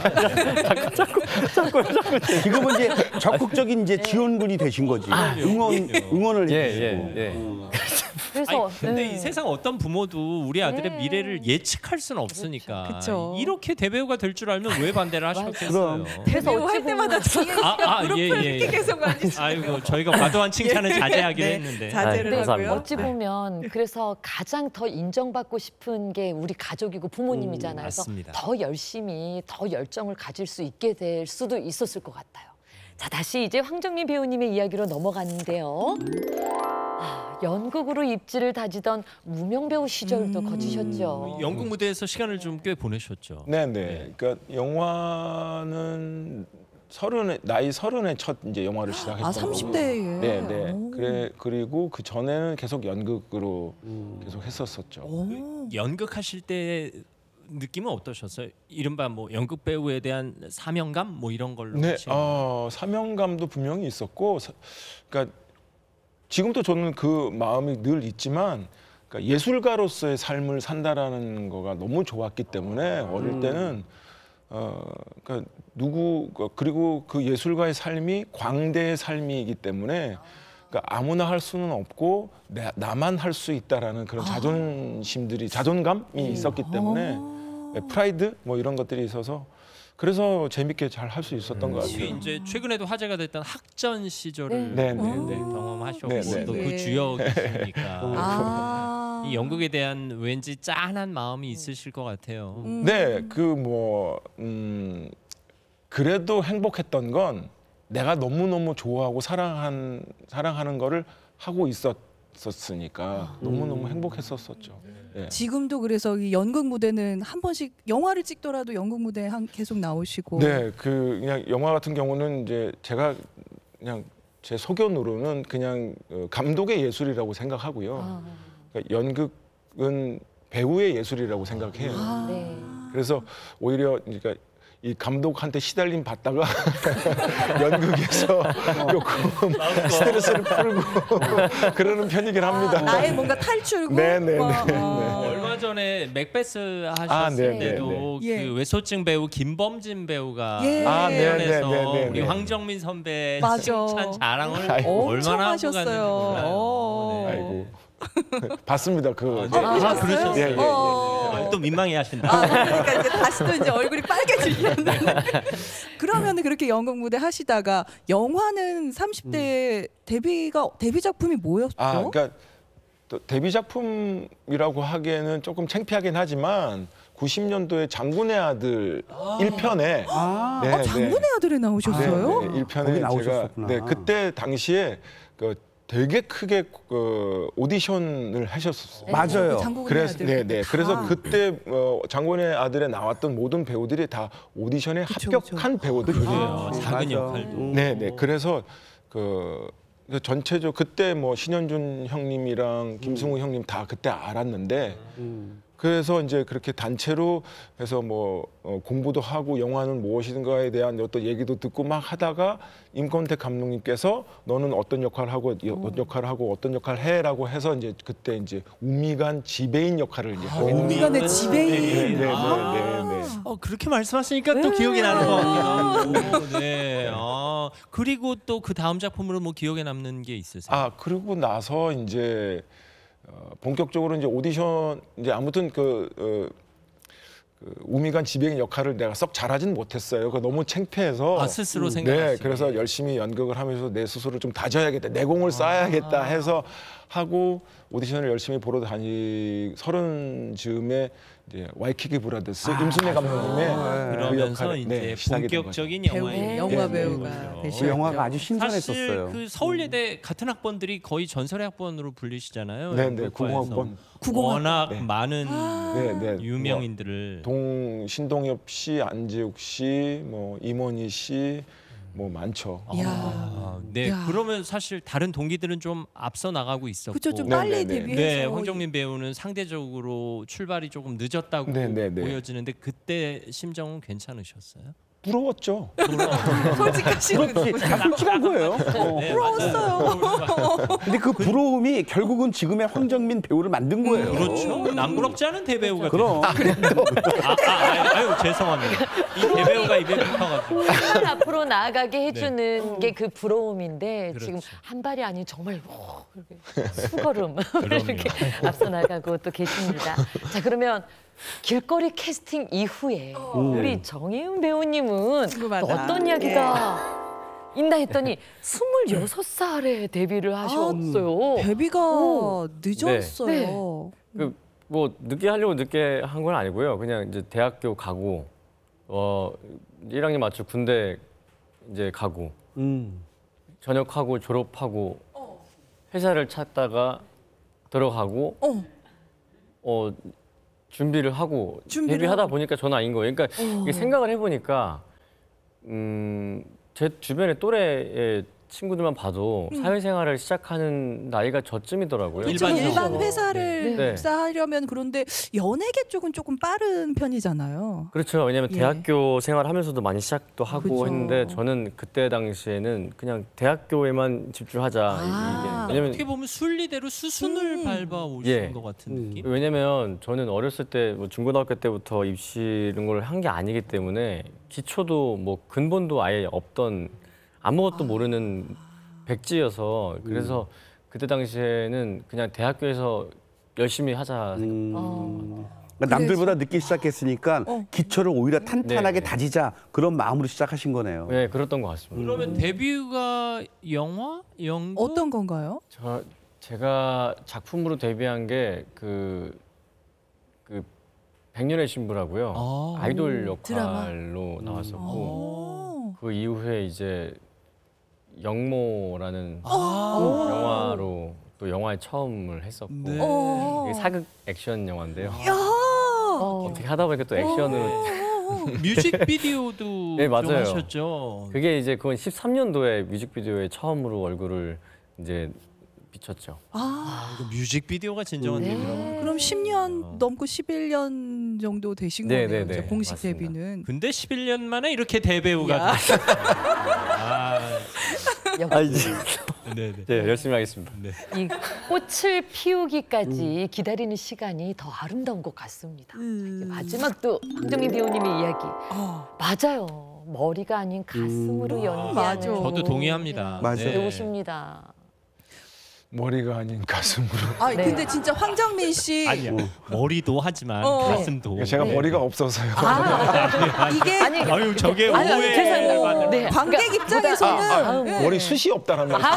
지금은 이제 적극적인 이제 지원군이 되신 거지. 응원 응원을 예, 해주시고. 예, 예. 그래서 아니, 근데 네. 이 세상 어떤 부모도 우리 아들의 네. 미래를 예측할 수는 없으니까 그쵸. 이렇게 대배우가 될 줄 알면 왜 반대를 하셨겠어요? 그래서 배우 어찌 할 때마다 보면 정혜인 아, 씨가 아, 무릎을 예, 예, 이렇게 예. 계속 앉으시. 아이고 저희가 과도한 칭찬을 자제하기로 네, 했는데 자제를 네, 하고요. 어찌 보면 그래서 가장 더 인정받고 싶은 게 우리 가족이고 부모님이잖아요. 그래서 맞습니다. 더 열심히 더 열정을 가질 수 있게 될 수도 있었을 것 같아요. 자, 다시 이제 황정민 배우님의 이야기로 넘어가는데요. 아, 연극으로 입지를 다지던 무명 배우 시절도 거치셨죠. 연극 무대에서 시간을 좀 꽤 보내셨죠. 네, 네. 그러니까 영화는 서른에 나이 서른에 첫 이제 영화를 시작했던 아 삼십 대에. 네, 네. 그래 그리고 그 전에는 계속 연극으로 계속 했었었죠. 오. 연극하실 때 느낌은 어떠셨어요? 이른바 뭐 연극 배우에 대한 사명감 뭐 이런 걸로. 네, 하시는 어, 사명감도 분명히 있었고, 사, 그러니까 지금도 저는 그 마음이 늘 있지만, 그러니까 예술가로서의 삶을 산다라는 거가 너무 좋았기 때문에 어릴 때는 어, 그러니까 누구 그리고 그 예술가의 삶이 광대의 삶이기 때문에. 그러니까 아무나 할 수는 없고 나, 나만 할 수 있다라는 그런 자존심들이 자존감이 있었기 때문에 네, 프라이드 뭐 이런 것들이 있어서 그래서 재밌게 잘 할 수 있었던 것 같아요. 이제 최근에도 화제가 됐던 학전 시절을 네, 네, 네, 네. 경험하셨고 네, 네, 또 그 네. 주역이시니까 아. 이 연극에 대한 왠지 짠한 마음이 있으실 것 같아요. 음. 네, 그 뭐 음, 그래도 행복했던 건 내가 너무 너무 좋아하고 사랑한 사랑하는 거를 하고 있었으니까 너무 너무 행복했었었죠. 네. 지금도 그래서 이 연극 무대는 한 번씩 영화를 찍더라도 연극 무대 한 계속 나오시고. 네, 그 그냥 영화 같은 경우는 이제 제가 그냥 제 소견으로는 그냥 어, 감독의 예술이라고 생각하고요. 아, 그러니까 연극은 배우의 예술이라고 생각해요. 아. 네. 그래서 오히려 그러니까 이 감독한테 시달림 받다가 연극에서 조금 스트레스를 풀고 그러는 편이긴 합니다. 아, 나의 뭔가 탈출구. 네, 네, 와, 네, 아. 얼마 전에 맥베스 하셨을 아, 네, 네, 때도 네. 그 외소증 배우 김범진 배우가 예. 아, 네, 네, 출연해서 네, 네, 우리 네. 황정민 선배 맞아. 칭찬 자랑을 아이고. 엄청 얼마나 하고 하셨어요. 갔는지 몰라요. 어. 네. 아이고 봤습니다 그. 네. 아, 보셨어요? 예, 예, 예. 어. 아, 또 민망해하신다. 아, 그러니까 이제 다시 또 이제 얼굴이 빨개지셨는데. 그러면 그렇게 연극 무대 하시다가 영화는 삼십 대 데뷔가 데뷔 작품이 뭐였죠? 아, 그러니까 또 데뷔 작품이라고 하기에는 조금 창피하긴 하지만 구십 년도에 장군의 아들 일 편에 아, 네, 아, 장군의 아들에 나오셨어요? 네, 네, 일 편에 거기 제가 나오셨었구나. 네, 그때 당시에 그 되게 크게 그 오디션을 하셨었어요. 맞아요. 그 장군의 그래서 아들. 네, 네. 그래서 아. 그때 어, 장군의 아들에 나왔던 모든 배우들이 다 오디션에 그쵸, 합격한 배우들이에요. 아, 작은 맞아. 역할도. 음. 네, 네. 그래서 그 전체적 그때 뭐 신현준 형님이랑 김승우 형님 다 그때 알았는데 음. 그래서 이제 그렇게 단체로 해서 뭐 어, 공부도 하고 영화는 무엇인가에 대한 어떤 얘기도 듣고 막 하다가 임권택 감독님께서 너는 어떤 역할을 하고 어떤 역할을 하고 어떤 역할을 해라고 해서 이제 그때 이제 우미간 지배인 역할을 이제 하게 됐어요. 우미간의 지배인. 네, 네, 네, 아. 네, 네. 어, 그렇게 말씀하시니까 또 기억이 나는 것 같기도 하고. 네. 아, 그리고 또 그 다음 작품으로 뭐 기억에 남는 게 있으세요? 아 그리고 나서 이제 어, 본격적으로 이제 오디션 이제 아무튼 그, 어, 그 우미간 지배인 역할을 내가 썩 잘하진 못했어요. 그 너무 창피해서. 아, 스스로 네, 생각하시기에. 그래서 열심히 연극을 하면서 내 스스로 좀 다져야겠다, 내공을 쌓아야겠다 해서 하고 오디션을 열심히 보러 다니 서른 즈음에 이제 와이키키 브라더스 임순례 감독님의 그 그러면서 역할을, 이제 네, 시작이 된 본격적인 배우, 영화에 영화 네, 배우가 네. 되시죠. 그 영화가 아주 사실 신선했었어요. 그 서울예대 같은 학번들이 거의 전설의 학번으로 불리시잖아요. 네, 네, 연극과에서. 구공학번. 워낙 네. 많은 네, 네. 유명인들을 동 신동엽 씨, 안재욱 씨, 뭐 임원희 씨, 뭐 많죠. 이야. 아, 네. 야. 그러면 사실 다른 동기들은 좀 앞서 나가고 있었고. 그쵸, 좀 네, 빨리 네, 네. 데뷔해서. 네, 황정민 배우는 상대적으로 출발이 조금 늦었다고 네, 네, 네. 보여지는데 그때 심정은 괜찮으셨어요? 부러웠죠. 솔직하시는 그렇지. 다 솔직한 거예요. 어. 네, 부러웠어요. 맞아요. 근데 그 부러움이 결국은 지금의 황정민 배우를 만든 거예요. 그렇죠. 남부럽지 않은 대배우가 그럼. 아, 아, 아, 아유 죄송합니다. 이 대배우가 입에 붙어가지고. 한 발 앞으로 나아가게 해주는 게 그 부러움인데 그렇죠. 지금 한 발이 아닌 정말 오, 이렇게 수걸음 그럼요. 이렇게 앞서 나가고 또 계십니다. 자 그러면 길거리 캐스팅 이후에 우리 정혜은 배우님은 궁금하다. 또 어떤 이야기가 있나 했더니 스물여섯 살에 데뷔를 하셨어요. 데뷔가 오. 늦었어요. 네. 그 뭐 늦게 하려고 늦게 한 건 아니고요. 그냥 이제 대학교 가고 어 일 학년 맞춰 군대 이제 가고 음. 전역하고 졸업하고 회사를 찾다가 들어가고 어. 어 준비를 하고 준비를 데뷔하다 하고. 보니까 저는 아닌 거예요. 그러니까 이게 생각을 해보니까 음, 제 주변의 또래의 친구들만 봐도 사회생활을 시작하는 나이가 저쯤이더라고요. 그렇죠. 일반적으로. 일반 회사를 네. 입사하려면 그런데 연예계 쪽은 조금 빠른 편이잖아요. 그렇죠. 왜냐하면 예. 대학교 생활하면서도 많이 시작도 하고 그죠. 했는데 저는 그때 당시에는 그냥 대학교에만 집중하자. 아. 이게. 왜냐면 어떻게 보면 순리대로 수순을 음. 밟아 오신 예. 것 같은 음. 느낌. 왜냐면 저는 어렸을 때 뭐 중고등학교 때부터 입시 이런 걸 한 게 아니기 때문에 기초도 뭐 근본도 아예 없던 아무것도 모르는 백지여서 그래서 그때 당시에는 그냥 대학교에서 열심히 하자. 음. 어. 그러니까 남들보다 늦게 시작했으니까 어. 기초를 오히려 탄탄하게 네, 네. 다지자 그런 마음으로 시작하신 거네요. 네, 그랬던 것 같습니다. 그러면 데뷔가 영화, 연극? 어떤 건가요? 저 제가 작품으로 데뷔한 게 그 그 백년의 신부라고요. 아. 아이돌 드라마? 역할로 나왔었고 어. 그 이후에 이제 영모라는 아. 영화로 또 영화에 처음을 했었고 네. 어. 이게 사극 액션 영화인데요. 야. 어. 어떻게 하다 보니까 또 액션으로 어. 뮤직비디오도 네, 맞아요. 좀 하셨죠. 그게 이제 그건 십삼 년도에 뮤직비디오에 처음으로 얼굴을 이제 비췄죠. 아. 아, 이거 뮤직비디오가 진정한 네. 데뷔라고. 그럼 십 년 넘고 십일 년 정도 되신 네, 거네요. 네, 네. 이제 공식 맞습니다. 데뷔는. 근데 십일 년 만에 이렇게 대배우가 야. 됐어요. 아, 아 이제 네, 네. 네, 열심히 하겠습니다. 네. 이 꽃을 피우기까지 기다리는 시간이 더 아름다운 것 같습니다. 음. 이제 마지막도 황정민 배우님의 이야기. 어. 맞아요. 머리가 아닌 가슴으로 음. 연기하는. 맞아. 저도 동의합니다. 맞아요. 네. 배우십니다. 머리가 아닌 가슴으로. 아 네. 근데 진짜 황정민 씨 아니야. 머리도 하지만 어. 가슴도. 제가 네. 머리가 없어서요. 아, 이게 아니, 아유 저게 아니, 아니, 오해를 죄송해요. 받는. 네. 관객 그러니까 입장에서는 아, 아, 네. 머리 숱이 없다라는 아,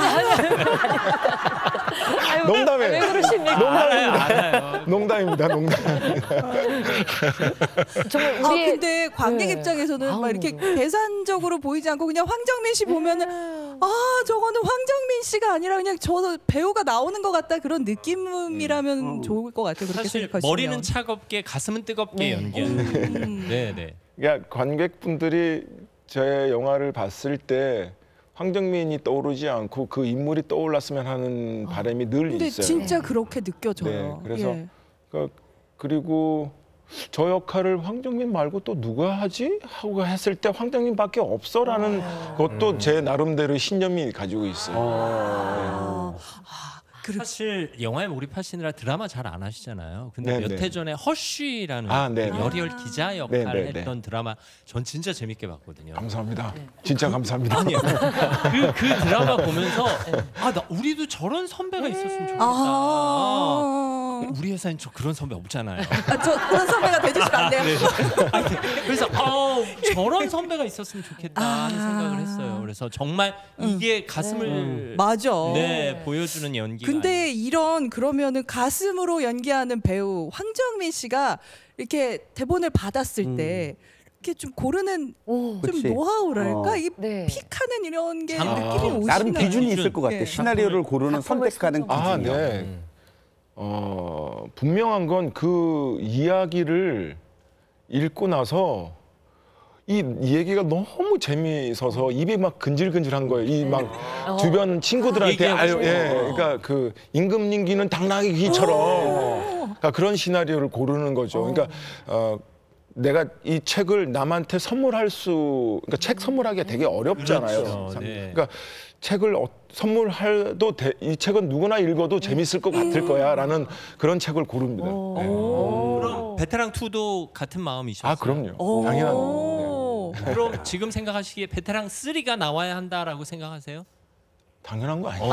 아유, 농담이에요. 왜 그러십니까? 알아요, 알아요. 농담입니다. 농담. 정말 아 우리의 근데 관객 네. 입장에서는 아우. 막 이렇게 계산적으로 보이지 않고 그냥 황정민 씨 보면은 아 저거는 황정민 씨가 아니라 그냥 저 배우가 나오는 것 같다 그런 느낌이라면 좋을 것 같아요. 그렇게 사실 생각하시면. 머리는 차갑게 가슴은 뜨겁게 네. 연기하는. 음. 네, 네. 그러니까 관객분들이 제 영화를 봤을 때 황정민이 떠오르지 않고 그 인물이 떠올랐으면 하는 바람이 늘 근데 있어요. 진짜 그렇게 느껴져요. 네, 그래서 예. 그, 그리고 저 역할을 황정민 말고 또 누가 하지? 하고 했을 때 황정민밖에 없어라는 것도 제 나름대로 신념이 가지고 있어요. 아, 그렇 사실 영화에 몰입하시느라 드라마 잘 안 하시잖아요. 근데 네, 몇 네. 해 전에 허쉬라는 아, 네, 그 네. 열혈 기자 역할을 네, 네, 네. 했던 드라마 전 진짜 재밌게 봤거든요. 감사합니다. 진짜 감사합니다. 아니요. 그, 그 드라마 보면서 아, 나 우리도 저런 선배가 있었으면 좋겠다. 아, 우리 회사엔 저 그런 선배 없잖아요. 아, 저 그런 선배가 돼주시면 안 돼요? 아니, 그래서 아, 저런 선배가 있었으면 좋겠다 하는 아. 생각을 했어요. 그래서 정말 이게 가슴을 맞아. 네, 보여주는 연기가 근데 아니에요. 이런 그러면은 가슴으로 연기하는 배우 황정민 씨가 이렇게 대본을 받았을 때 이렇게 좀 고르는 오. 좀 그치. 노하우랄까 어. 이 네. 픽하는 이런 게 아, 느낌이 오시나요? 나름 기준이 기준. 있을 것 같아. 예. 시나리오를 고르는 작품을 선택하는 선정. 아, 기준이요. 네. 어, 분명한 건 그 이야기를 읽고 나서 이, 이 얘기가 너무 재미있어서 입이 막 근질근질한 거예요. 이 막 주변 친구들한테 얘기하고 알, 싶어. 예, 그러니까 그 임금님기는 당나귀 귀처럼 그러니까 그런 시나리오를 고르는 거죠. 그러니까 어, 내가 이 책을 남한테 선물할 수, 그러니까 책 선물하기가 되게 어렵잖아요. 그렇죠. 참. 네. 그러니까 책을 어, 선물해도 돼, 이 책은 누구나 읽어도 재밌을 것 같을 거야라는 그런 책을 고릅니다. 네. 그럼 베테랑 투도 같은 마음이셨어요? 아, 그럼요. 오. 당연한. 오. 그럼 지금 생각하시기에 베테랑 쓰리가 나와야 한다라고 생각하세요? 당연한 거 아니에요?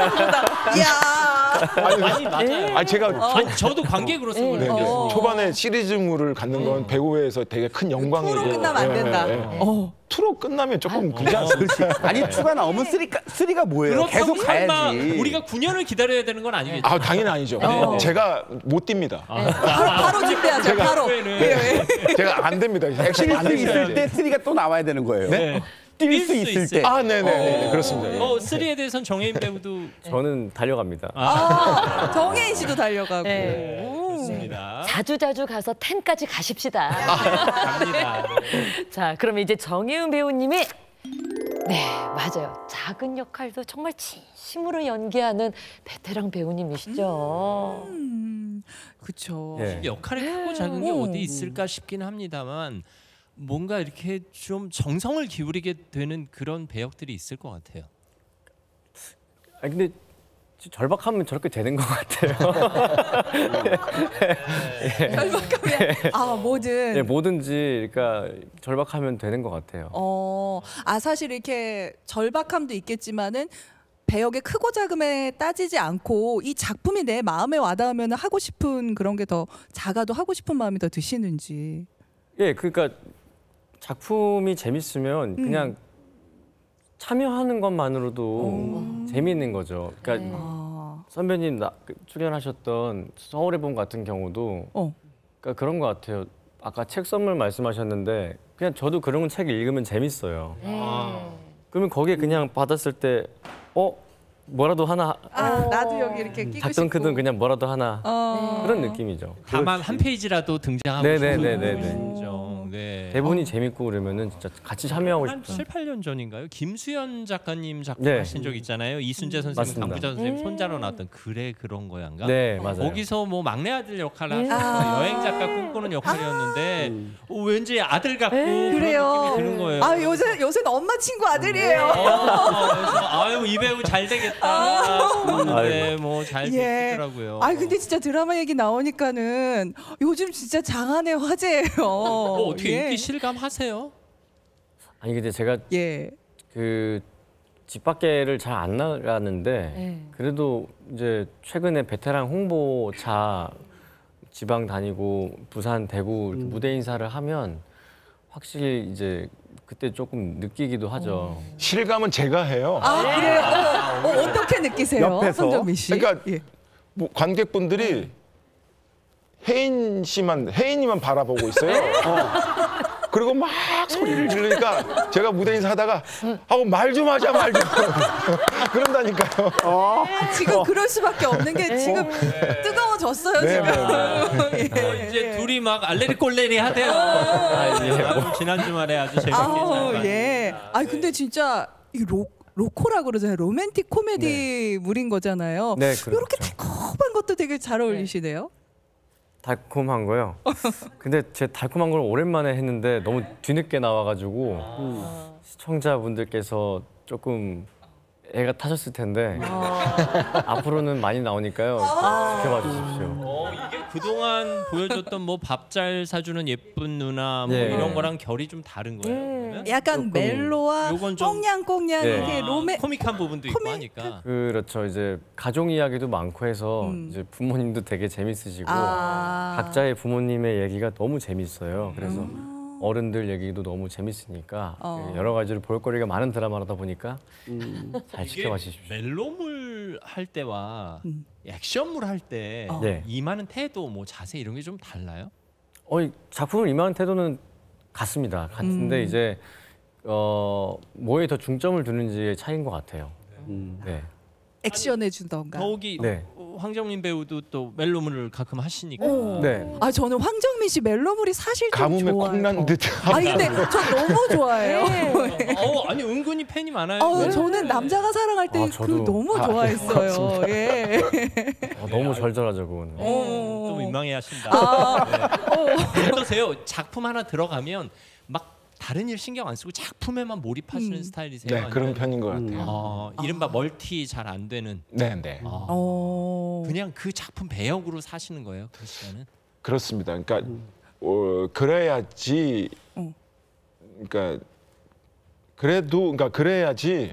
야. 아니 맞아요. 아, 제가 아니, 저도 관객으로서 그걸 네. 느꼈습니다. 어. 초반에 시리즈물을 갖는 건 배우에서 되게 큰 영광이고. 투로 끝나면 안 예, 된다. 예, 예. 어. 투로 끝나면 조금 그렇지 않습니까? 아니 투가 나오면 쓰리가 쓰리가 뭐예요? 그렇다고 계속 설마 가야지. 우리가 구 년을 기다려야 되는 건 아니겠죠? 아, 당연히 아니죠. 네. 제가 못 뜁니다. 바로, 바로 준비하죠. 바로. 후에는 예, 예. 제가 안 됩니다. 액션이 안 뛸 수 있을 됩니다. 때 쓰리가 또 나와야 되는 거예요. 네. 뛸 수 뛸 있을 수 때. 있을 아, 네네. 그렇습니다. 예. 어, 쓰리에 대해서는 정혜인 배우도 저는 달려갑니다. 아, 정혜인 씨도 달려가고. 네. 오. 좋습니다. 자주 자주 가서 텐까지 가십시다. 갑니다. 자, 그럼 이제 정혜은 배우님이 네, 맞아요. 작은 역할도 정말 진심으로 연기하는 베테랑 배우님이시죠. 음, 그쵸. 예. 역할이 크고 작은 게 음. 어디 있을까 싶긴 합니다만 뭔가 이렇게 좀 정성을 기울이게 되는 그런 배역들이 있을 것 같아요. 아 근데 절박하면 저렇게 되는 것 같아요. 절박하면 아 뭐든. 네, 뭐든지 그러니까 절박하면 되는 것 같아요. 어, 아 사실 이렇게 절박함도 있겠지만은 배역의 크고 작음에 따지지 않고 이 작품이 내 마음에 와닿으면 하고 싶은 그런 게 더 작아도 하고 싶은 마음이 더 드시는지. 예, 그러니까 작품이 재밌으면 그냥 음. 참여하는 것만으로도 음. 재미있는 거죠. 그러니까 네. 아. 선배님 나, 그 출연하셨던 서울의 봄 같은 경우도 어. 그러니까 그런 것 같아요. 아까 책 선물 말씀하셨는데 그냥 저도 그런 책 읽으면 재밌어요. 네. 그러면 거기에 그냥 받았을 때 어? 뭐라도 하나 아, 나도 여기 이렇게 끼고 작든 싶고. 크든 그냥 뭐라도 하나 어. 그런 느낌이죠. 다만 한 페이지라도 등장하고 네네네네네. 싶은 심정. 네. 대본이 재밌고 그러면은 진짜 같이 참여하고 한 싶어요. 칠, 팔 년 전인가요? 김수현 작가님 작품 네. 하신 적 있잖아요. 이순재 선생님, 맞습니다. 강부자 선생님 음. 손자로 나왔던 그래 그런 거야인가? 네, 맞아요. 거기서 뭐 막내 아들 역할을 음. 하셨어요. 아. 여행 작가 꿈꾸는 역할이었는데 어, 왠지 아들 같고 그런 그래요. 느낌이 드는 거예요. 아 요새 요새는 엄마 친구 아들이에요. 어, 그래서 아유 이 배우 잘 되겠다. 그런데 뭐 잘 예. 되시더라고요. 아 근데 진짜 드라마 얘기 나오니까는 요즘 진짜 장안의 화제예요. 어, 어떻게 예. 인기 실감하세요? 아니 근데 제가 예. 그 집 밖에를 잘 안 나가는데 네. 그래도 이제 최근에 베테랑 홍보차 지방 다니고 부산, 대구 이렇게 무대 인사를 하면 확실히 이제 그때 조금 느끼기도 하죠. 실감은 제가 해요. 아 그래요? 어, 어, 어떻게 느끼세요, 옆에서? 손정민 씨? 그러니까 예. 뭐 관객분들이 혜인 씨만 혜인이만 바라보고 있어요. 어. 그리고 막 소리를 지르니까 제가 무대 인사하다가 하고 말 좀 하자 말 좀. 그런다니까요. 지금 그럴 수밖에 없는 게 지금 뜨거워졌어요 네, 지금. 어, 이제 둘이 막 알레리 꼴레리 하대요. 아, 예. 아, 지난 주말에 아주 재밌게 아우 잘 예. 아 근데 진짜 이 로, 로코라 그러잖아요. 로맨틱 코미디물인 거잖아요. 네, 그렇죠. 이렇게 달콤한 것도 되게 잘 어울리시네요. 달콤한 거요. 근데 제 달콤한 걸 오랜만에 했는데 너무 뒤늦게 나와가지고 시청자분들께서 조금 애가 타셨을 텐데 앞으로는 많이 나오니까요. 지켜봐 주십시오. 어, 이게 그동안 보여줬던 뭐 밥 잘 사주는 예쁜 누나 뭐 네. 이런 거랑 결이 좀 다른 거예요. 그러면? 약간 조금 멜로와 요건 좀- 꽁냥꽁냥 네. 이게 로맨 코믹한 부분도 있고 코믹- 하니까. 그렇죠. 이제 가족 이야기도 많고 해서 음. 이제 부모님도 되게 재밌으시고 아. 각자의 부모님의 얘기가 너무 재밌어요. 그래서 음. 어른들 얘기도 너무 재밌으니까 어. 여러 가지로 볼거리가 많은 드라마다 보니까 잘 이게 지켜봐 주십시오. 멜로물 할 때와 음. 액션물 할 때 어. 네. 임하는 태도 뭐 자세 이런 게 좀 달라요? 어, 이 작품을 임하는 태도는 같습니다. 같은데 음. 이제 어, 뭐에 더 중점을 두는지의 차이인 것 같아요. 네. 액션해 준던가. 더욱이 네. 어, 황정민 배우도 또 멜로물을 가끔 하시니까. 오. 네. 아 저는 황정민 씨 멜로물이 사실 좀 가뭄에 좋아요. 콩난 듯. 아니 근데 저 너무 좋아해요. 어, 아니 은근히 팬이 많아요. 어, 네. 저는 남자가 사랑할 때 아, 그 저도. 너무 아, 좋아했어요. 예. 어, 너무 절절하죠, 그거는. 어. 또 민망해하신다. 아, 네. 어떠세요? 작품 하나 들어가면 막 다른 일 신경 안 쓰고 작품에만 몰입하시는 음. 스타일이세요? 네, 아니면- 그런 편인 것 같아요. 어, 이른바 멀티 잘 안 되는. 네, 네. 어, 어. 그냥 그 작품 배역으로 사시는 거예요, 크리스찬은? 그렇습니다. 그러니까 어, 그래야지. 어. 그러니까 그래도 그러니까 그래야지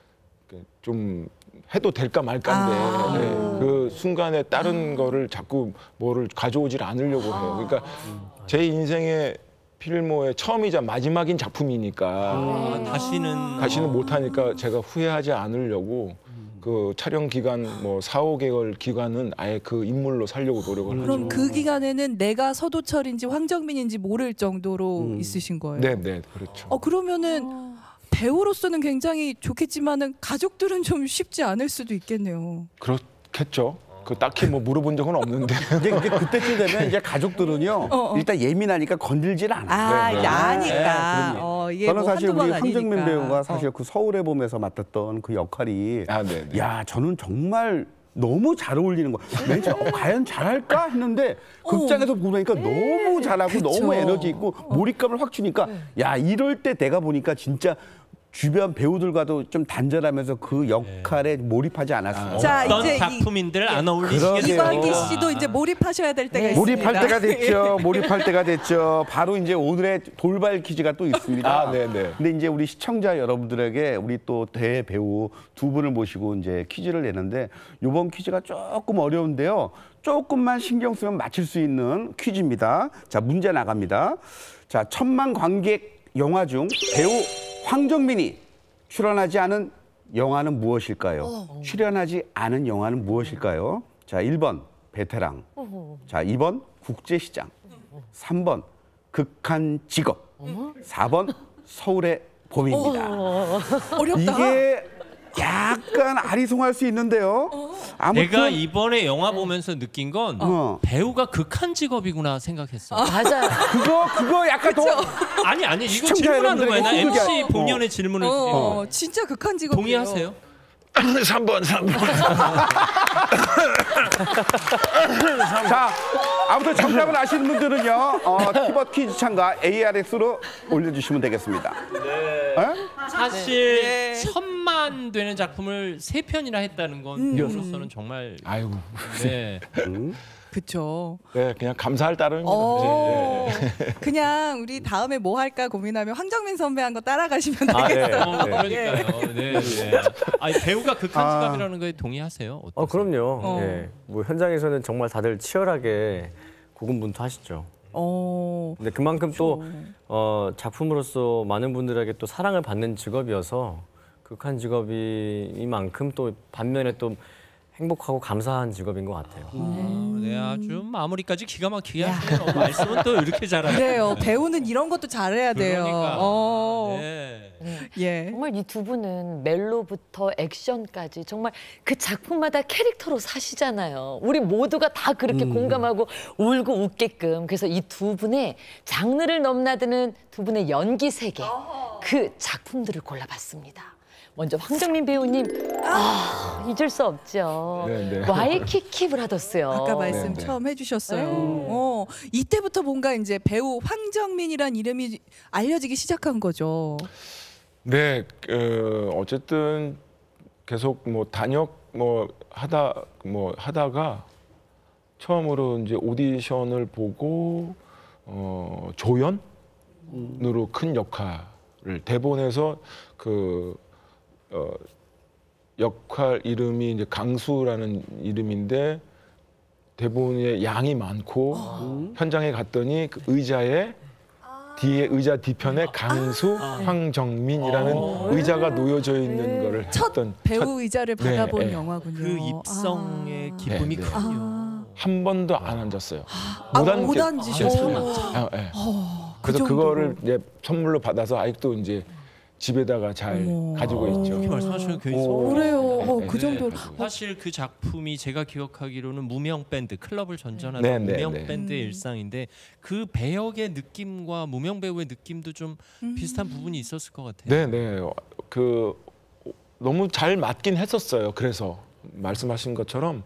좀 해도 될까 말까인데 아. 네, 그 순간에 다른 거를 자꾸 뭐를 가져오질 않으려고 해요. 그러니까 제 인생의 필모의 처음이자 마지막인 작품이니까 아, 다시는 다시는 못하니까 제가 후회하지 않으려고 그 촬영 기간 뭐 사오 개월 기간은 아예 그 인물로 살려고 노력을 그럼 하죠. 그 기간에는 내가 서도철인지 황정민인지 모를 정도로 있으신 거예요. 네, 네, 그렇죠. 어 그러면은 배우로서는 굉장히 좋겠지만은 가족들은 좀 쉽지 않을 수도 있겠네요. 그렇겠죠. 그 딱히 뭐 물어본 적은 없는데. 이제, 이제 그때쯤 되면 이제 가족들은요 어, 어. 일단 예민하니까 건들질 않아요. 아, 네, 네. 야니까. 네, 어, 이게 저는 뭐 사실 한두 우리 번 황정민 아니니까. 배우가 어. 사실 그 서울의 봄에서 맡았던 그 역할이 아, 네, 네. 야 저는 정말 너무 잘 어울리는 거. 맨 처음에 어, 과연 잘할까 했는데 극장에서 보니까 너무 잘하고 그쵸. 너무 에너지 있고 몰입감을 확 주니까 야 이럴 때 내가 보니까 진짜 주변 배우들과도 좀 단절하면서 그 역할에 몰입하지 않았습니다. 자, 어떤 이제 이- 작품인들 안 그러게요. 어울리시겠어요? 이광기 씨도 이제 몰입하셔야 될 때가 있습니다. 몰입할 때가 됐죠. 몰입할 때가 됐죠. 바로 이제 오늘의 돌발 퀴즈가 또 있습니다. 아, 네네. 근데 이제 우리 시청자 여러분들에게 우리 또 대배우 두 분을 모시고 이제 퀴즈를 내는데 이번 퀴즈가 조금 어려운데요. 조금만 신경 쓰면 맞힐 수 있는 퀴즈입니다. 자, 문제 나갑니다. 자, 천만 관객 영화 중 배우 황정민이 출연하지 않은 영화는 무엇일까요? 출연하지 않은 영화는 무엇일까요? 자, 일 번 베테랑. 자, 이 번 국제시장. 삼 번 극한 직업. 사 번 서울의 봄입니다. 어렵다. 이게 약간 아리송할 수 있는데요. 아무튼 내가 이번에 영화 보면서 느낀 건 어. 배우가 극한 직업이구나 생각했어. 맞아요. 그거 그거 약간 더 아니 아니 이거 시청자 질문하는 거야. 나 여러분들에게 엠씨 소개할- 본연의 질문을 어, 드리고. 진짜 극한 직업. 동의하세요? 삼 번, 삼 번. 자, 아무튼 정답을 아시는 분들은요. 어, 티벗 퀴즈 창과 에이아르에스로 올려주시면 되겠습니다. 네. 사실 네. 천만 되는 작품을 세 편이나 했다는 건 배우로서는 정말 아이고. 네. 그렇죠. 네, 그냥 감사할 따름입니다. 어, 네. 그냥 우리 다음에 뭐 할까 고민하면 황정민 선배 한 거 따라가시면 아, 네. 되겠어요. 어, 그러니까요. 네, 네. 아니 배우가 극한 아. 직업이라는 거에 동의하세요? 어떠세요? 어 그럼요. 어. 예. 뭐 현장에서는 정말 다들 치열하게 고군분투하시죠. 어, 근데 그만큼 또 어, 작품으로서 많은 분들에게 또 사랑을 받는 직업이어서 극한 직업이만큼 또 반면에 또 행복하고 감사한 직업인 것 같아요. 아, 네, 아주 마무리까지 기가 막히게 하시네요. 말씀은 또 이렇게 잘하네요. 그래요. 배우는 이런 것도 잘해야 돼요. 그러니까. 어, 네. 예. 정말 이 두 분은 멜로부터 액션까지 정말 그 작품마다 캐릭터로 사시잖아요. 우리 모두가 다 그렇게 공감하고 울고 웃게끔. 그래서 이 두 분의 장르를 넘나드는 두 분의 연기 세계, 그 작품들을 골라봤습니다. 먼저 황정민 배우님, 아, 잊을 수 없죠. 네, 네. 와이키키 브라더스요. 아까 말씀 네, 네. 처음 해주셨어요. 네. 어, 이때부터 뭔가 이제 배우 황정민이란 이름이 알려지기 시작한 거죠. 네, 어, 어쨌든 계속 뭐 단역 뭐 하다 뭐 하다가 처음으로 이제 오디션을 보고 어, 조연으로 큰 역할을 대본에서 그 어, 역할 이름이 이제 강수라는 이름인데 대본에 양이 많고 현장에 갔더니 그 의자에 뒤에 의자 뒤편에 강수 황정민이라는 의자가 놓여져 있는 거를 첫 했던 배우 의자를 네, 받아본 네. 영화군요. 그 입성의 아. 기쁨이 네, 네. 크군요. 한 번도 안 앉았어요. 아, 못 못 앉게- 앉으셨어요. 아, 네. 어, 그 그래서 정도로. 그거를 이제 선물로 받아서 아직도 이제 집에다가 잘 어머. 가지고 있죠. 그렇게 말씀하시면 괜히 오. 서러워요. 그래요. 어, 네, 그 네. 정도로. 사실 그 작품이 제가 기억하기로는 무명 밴드 클럽을 전전하는 네, 네, 무명 네. 밴드의 음. 일상인데 그 배역의 느낌과 무명 배우의 느낌도 좀 음. 비슷한 부분이 있었을 것 같아요. 네, 네. 그 너무 잘 맞긴 했었어요. 그래서 말씀하신 것처럼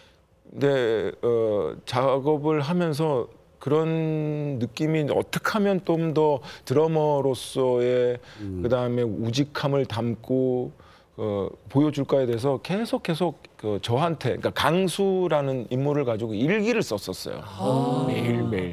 네, 어, 작업을 하면서 그런 느낌이 어떻게 하면 좀 더 드러머로서의 그다음에 우직함을 담고 어, 보여줄까에 대해서 계속 계속 그 저한테 그러니까 강수라는 인물을 가지고 일기를 썼었어요. 매일 매일.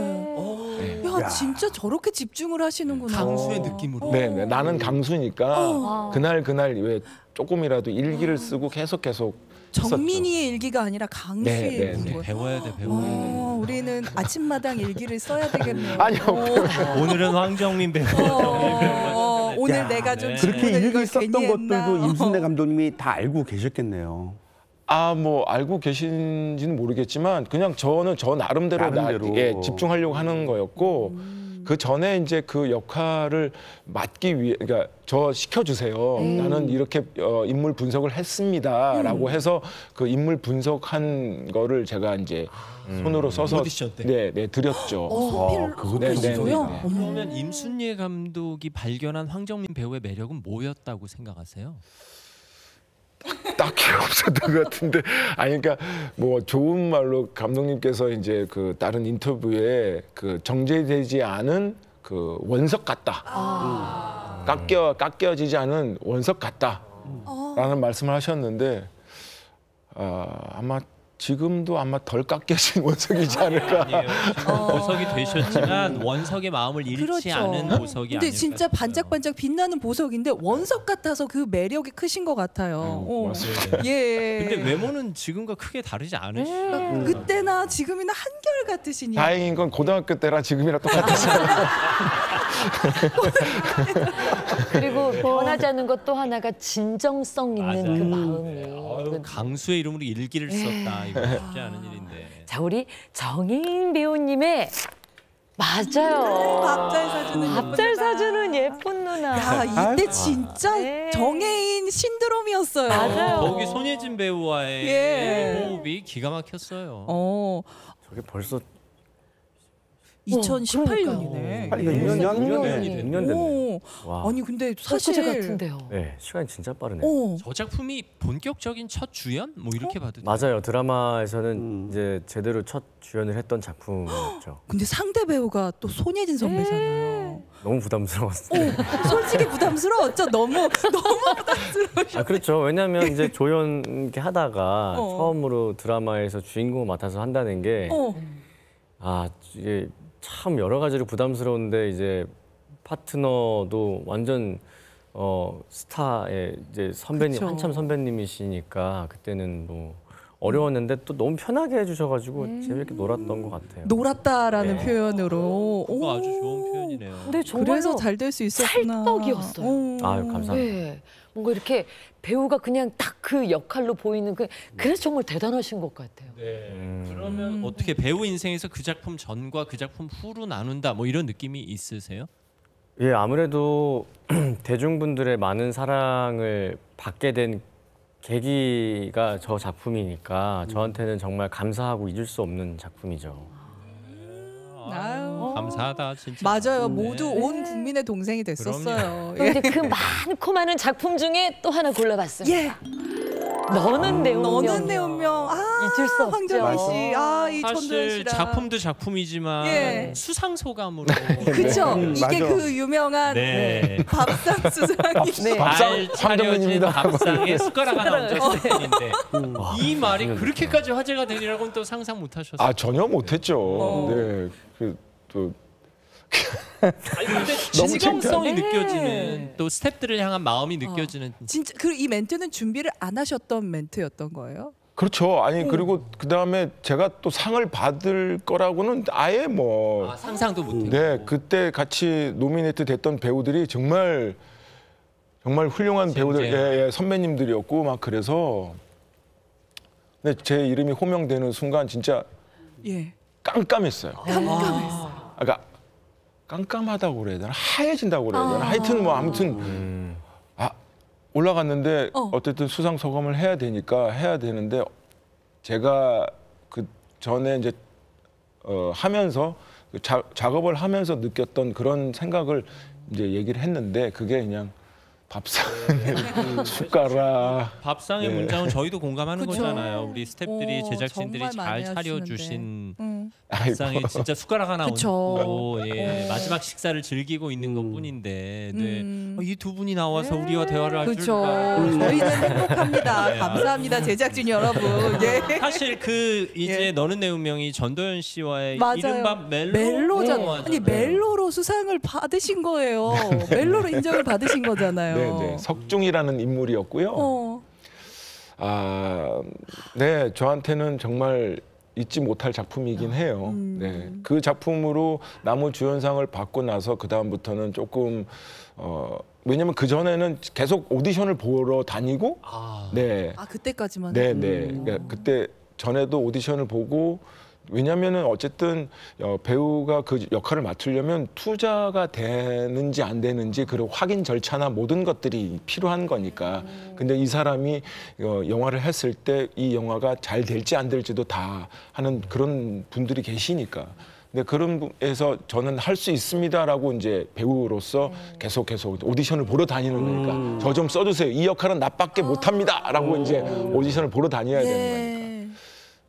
야, 진짜 저렇게 집중을 하시는구나. 강수의 느낌으로. 네, 네. 나는 강수니까 어. 그날 그날 왜 조금이라도 일기를 쓰고 계속 계속 정민이의 일기가 아니라 강수의 네, 네, 일기고요. 배워야 돼, 배워야 돼. 어, 우리는 아침마당 일기를 써야 되겠네요. 아니요. 어, 오늘은 황정민 배우. 어, 오늘 야, 내가 좀 네. 그렇게 오늘 이걸 일기 썼던 괜히 했나? 것들도 임순례 감독님이 다 알고 계셨겠네요. 아, 뭐 알고 계신지는 모르겠지만 그냥 저는 저 나름대로, 나름대로. 나, 예, 집중하려고 하는 거였고 그 전에 이제 그 역할을 맡기 위해 그러니까 저 시켜주세요. 나는 이렇게 어, 인물 분석을 했습니다라고 해서 그 인물 분석한 거를 제가 이제 손으로 써서 오디션 때. 네, 네 드렸죠. 어, 하필 그것도 네, 네, 있어요? 네, 네. 어머. 그러면 임순례 감독이 발견한 황정민 배우의 매력은 뭐였다고 생각하세요? 딱히 없었던 것 같은데 아니 그러니까 뭐 좋은 말로 감독님께서 이제 그 다른 인터뷰에 그 정제되지 않은 그 원석 같다. 깎여 깎여지지 않은 원석 같다라는 어. 말씀을 하셨는데 어, 아마 지금도 아마 덜 깎여진 원석이지 않을까. 아니에요. 지금 보석이 되셨지만 원석의 마음을 잃지 그렇죠. 않은 보석이 근데 아닐까 진짜 싶어요. 반짝반짝 빛나는 보석인데 원석 같아서 그 매력이 크신 것 같아요. 어. 맞습니다. 예. 근데 외모는 지금과 크게 다르지 않으시죠? 음. 그때나 지금이나 한결 같으시니. 다행인 건 고등학교 때랑 지금이랑 똑같았어요. 그리고 변하지 않는 것 또 하나가 진정성 있는 맞아요. 그 마음이. 아유, 그- 강수의 이름으로 일기를 썼다. 이거 쉽지 않은 일인데. 자, 우리 정혜인 배우님의 맞아요. 밥 잘 사주는 예쁜 밥 잘 누나. 사주는 예쁜 누나. 야, 이때 진짜 네. 정혜인 신드롬이었어요. 맞아요. 거기 손예진 배우와의 예. 호흡이 기가 막혔어요. 어, 저게 벌써 이천십팔 그러니까요. 년이네. 육 년, 육 년, 네. 육 년 됐네요. 오, 와. 아니 근데 사실 사실 같은데요. 네, 시간이 진짜 빠르네요. 어, 저 작품이 본격적인 첫 주연? 뭐 이렇게 봐도 돼요. 맞아요. 드라마에서는 음. 이제 제대로 첫 주연을 했던 작품이었죠. 근데 상대 배우가 또 손예진 선배잖아요. 너무 부담스러웠어요. 어, 솔직히 부담스러웠죠. 너무 너무 부담스러워. 아 그렇죠. 왜냐하면 이제 조연 이렇게 하다가 어. 처음으로 드라마에서 주인공을 맡아서 한다는 게 어, 아 이게 참 여러 가지로 부담스러운데 이제 파트너도 완전 어 스타의 이제 선배님 그쵸. 한참 선배님이시니까 그때는 뭐 어려웠는데 또 너무 편하게 해주셔가지고 재밌게 놀았던 것 같아요. 놀았다라는 표현으로. 그거 아주 오. 좋은 표현이네요. 근데 정말로 그래서 잘 될 수 있었구나. 찰떡이었어요. 어. 아유 감사합니다. 네. 뭔가 이렇게 배우가 그냥 딱 그 역할로 보이는 그 그래서 정말 대단하신 것 같아요. 네. 음. 그러면 어떻게 배우 인생에서 그 작품 전과 그 작품 후로 나눈다 뭐 이런 느낌이 있으세요? 예 아무래도 대중분들의 많은 사랑을 받게 된 계기가 저 작품이니까 저한테는 정말 감사하고 잊을 수 없는 작품이죠. 아유. 감사하다 진짜. 맞아요. 네. 모두 온 국민의 동생이 됐었어요. 그런데 그 많고 많은 작품 중에 또 하나 골라봤습니다. 예. 너는 내 운명. 너는 내 운명. 아, 잊을 수 없죠. 황정민 씨. 아, 이 전도연 사실 씨랑. 작품도 작품이지만 예. 수상 소감으로 그쵸. 음, 이게 맞아. 그 유명한 네. 밥상 수상이. 네. 밥상 말 차려진 황정민입니다. 밥상에 숟가락 하나 숟가락. 얹었을 뿐인데 이 말이 그렇게까지 화제가 되리라고는 또 상상 못하셨어요. 아 전혀 못했죠. 어. 네, 그또 아니, 근데 너무 진정성이 창피하네. 느껴지는 또 스태프들을 향한 마음이 느껴지는 진짜 그 이 멘트는 준비를 안 하셨던 멘트였던 거예요? 그렇죠. 아니 그리고 그 다음에 제가 또 상을 받을 거라고는 아예 뭐 아, 상상도 못했고. 네, 그때 같이 노미네이트 됐던 배우들이 정말 정말 훌륭한 배우들, 진짜. 예, 예, 선배님들이었고 막 그래서 근데 제 이름이 호명되는 순간 진짜 예. 깜깜했어요. 깜깜했어. 아, 그러니까 깜깜하다고 그래야 되나? 하얘진다고 그래야 되나? 하여튼 뭐 아무튼 아 올라갔는데 어. 어. 쨌든 수상 소감을 해야 되니까 해야 되는데 제가 그 전에 이제 어, 하면서 그 자, 작업을 하면서 느꼈던 그런 생각을 이제 얘기를 했는데 그게 그냥 밥상에 숟가락. 밥상의 네. 문장은 저희도 공감하는 그쵸. 거잖아요. 우리 스태프들이 어, 제작진들이 정말 많이 잘 하시는데. 차려주신 음. 밥상에 진짜 숟가락 하나 그쵸. 얹고 예, 어. 마지막 식사를 즐기고 있는 것뿐인데 네. 음. 이 두 분이 나와서 우리와 대화를 할 그렇죠. 줄까. 저희는 행복합니다. 네. 감사합니다, 제작진 여러분. 예. 사실 그 이제 예. 너는 내 운명이 전도연 씨와의 맞아요. 이른바 멜로 멜로잖아. 영화잖아요. 아니 멜로로 수상을 받으신 거예요. 멜로로 인정을 받으신 거잖아요. 네, 네. 석중이라는 인물이었고요. 어. 아, 네, 저한테는 정말 잊지 못할 작품이긴 해요. 음. 네, 그 작품으로 나무 주연상을 받고 나서 그 다음부터는 조금 어, 왜냐면 그 전에는 계속 오디션을 보러 다니고, 아, 네, 아 그때까지만. 네, 네, 그러니까 그때 전에도 오디션을 보고. 왜냐면은 어쨌든 어, 배우가 그 역할을 맡으려면 투자가 되는지 안 되는지 그리고 확인 절차나 모든 것들이 필요한 거니까. 근데 이 사람이 어, 영화를 했을 때 이 영화가 잘 될지 안 될지도 다 하는 그런 분들이 계시니까. 근데 그런 에서 저는 할 수 있습니다라고 이제 배우로서 계속 계속 오디션을 보러 다니는 거니까 저 좀 써주세요. 이 역할은 나밖에 못합니다라고 이제 오디션을 보러 다녀야 되는 거니까. 예.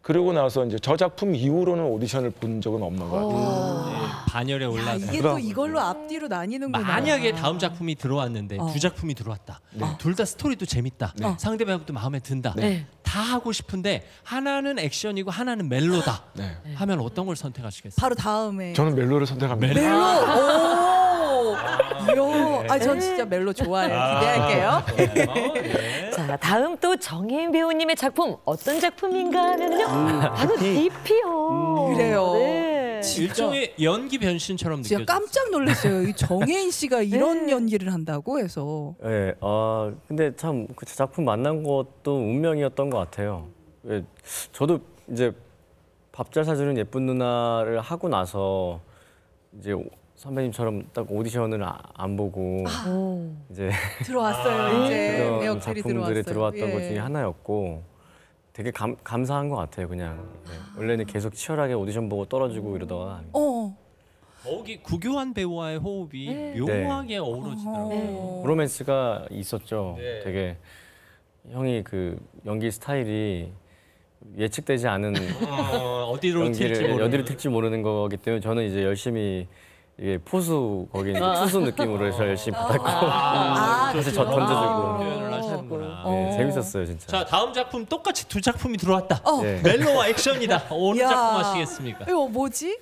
그러고 나서 이제 저 작품 이후로는 오디션을 본 적은 없는 것 같아요. 네, 반열에 야, 올라서 이게 또 이걸로 앞뒤로 나뉘는구나. 만약에 다음 작품이 들어왔는데 어. 두 작품이 들어왔다. 둘 다 스토리도 재밌다. 상대방도 마음에 든다. 네. 다 하고 싶은데 하나는 액션이고 하나는 멜로다. 네. 하면 어떤 걸 선택하시겠어요? 바로 다음에 저는 멜로를 선택합니다. 멜로. 멜로. 오. 이야. 아, 전 진짜 멜로 좋아해요. 기대할게요. 어, 네. 자, 다음 또 정혜인 배우님의 작품 어떤 작품인가 하면요. 바로 디피요. 그래요. 네. 일종의 연기 변신처럼 진짜 느껴져요. 깜짝 놀랐어요. 이 정혜인 씨가 이런 네. 연기를 한다고 해서. 네, 아 근데 참 그 작품 만난 것도 운명이었던 것 같아요. 예, 저도 이제 밥 잘 사주는 예쁜 누나를 하고 나서 이제 선배님처럼 딱 오디션을 아, 안 보고 음. 이제 들어왔어요. 이제 그런 배역들이 작품들에 들어왔어요. 들어왔던 것 예. 중에 하나였고 되게 감, 감사한 것 같아요. 그냥 네. 원래는 계속 치열하게 오디션 보고 떨어지고 이러다가 어. 거기 구교환 배우와의 호흡이 네. 묘하게 어우러지더라고요. 네. 로맨스가 있었죠. 네. 되게 형이 그 연기 스타일이 예측되지 않은 어, 어디로 튈지 연기를 모르는. 어디를 튈지 모르는 거기 때문에 저는 이제 열심히 이게 포수 거기 이제 투수 느낌으로 해서 열심히 받았고 아, 사실 저 그래요? 던져주고 표현을 하시는구나. 어. 네, 재밌었어요 진짜. 자 다음 작품 똑같이 두 작품이 들어왔다. 어. 네. 멜로와 액션이다. 어느 야. 작품 하시겠습니까? 이거 뭐지?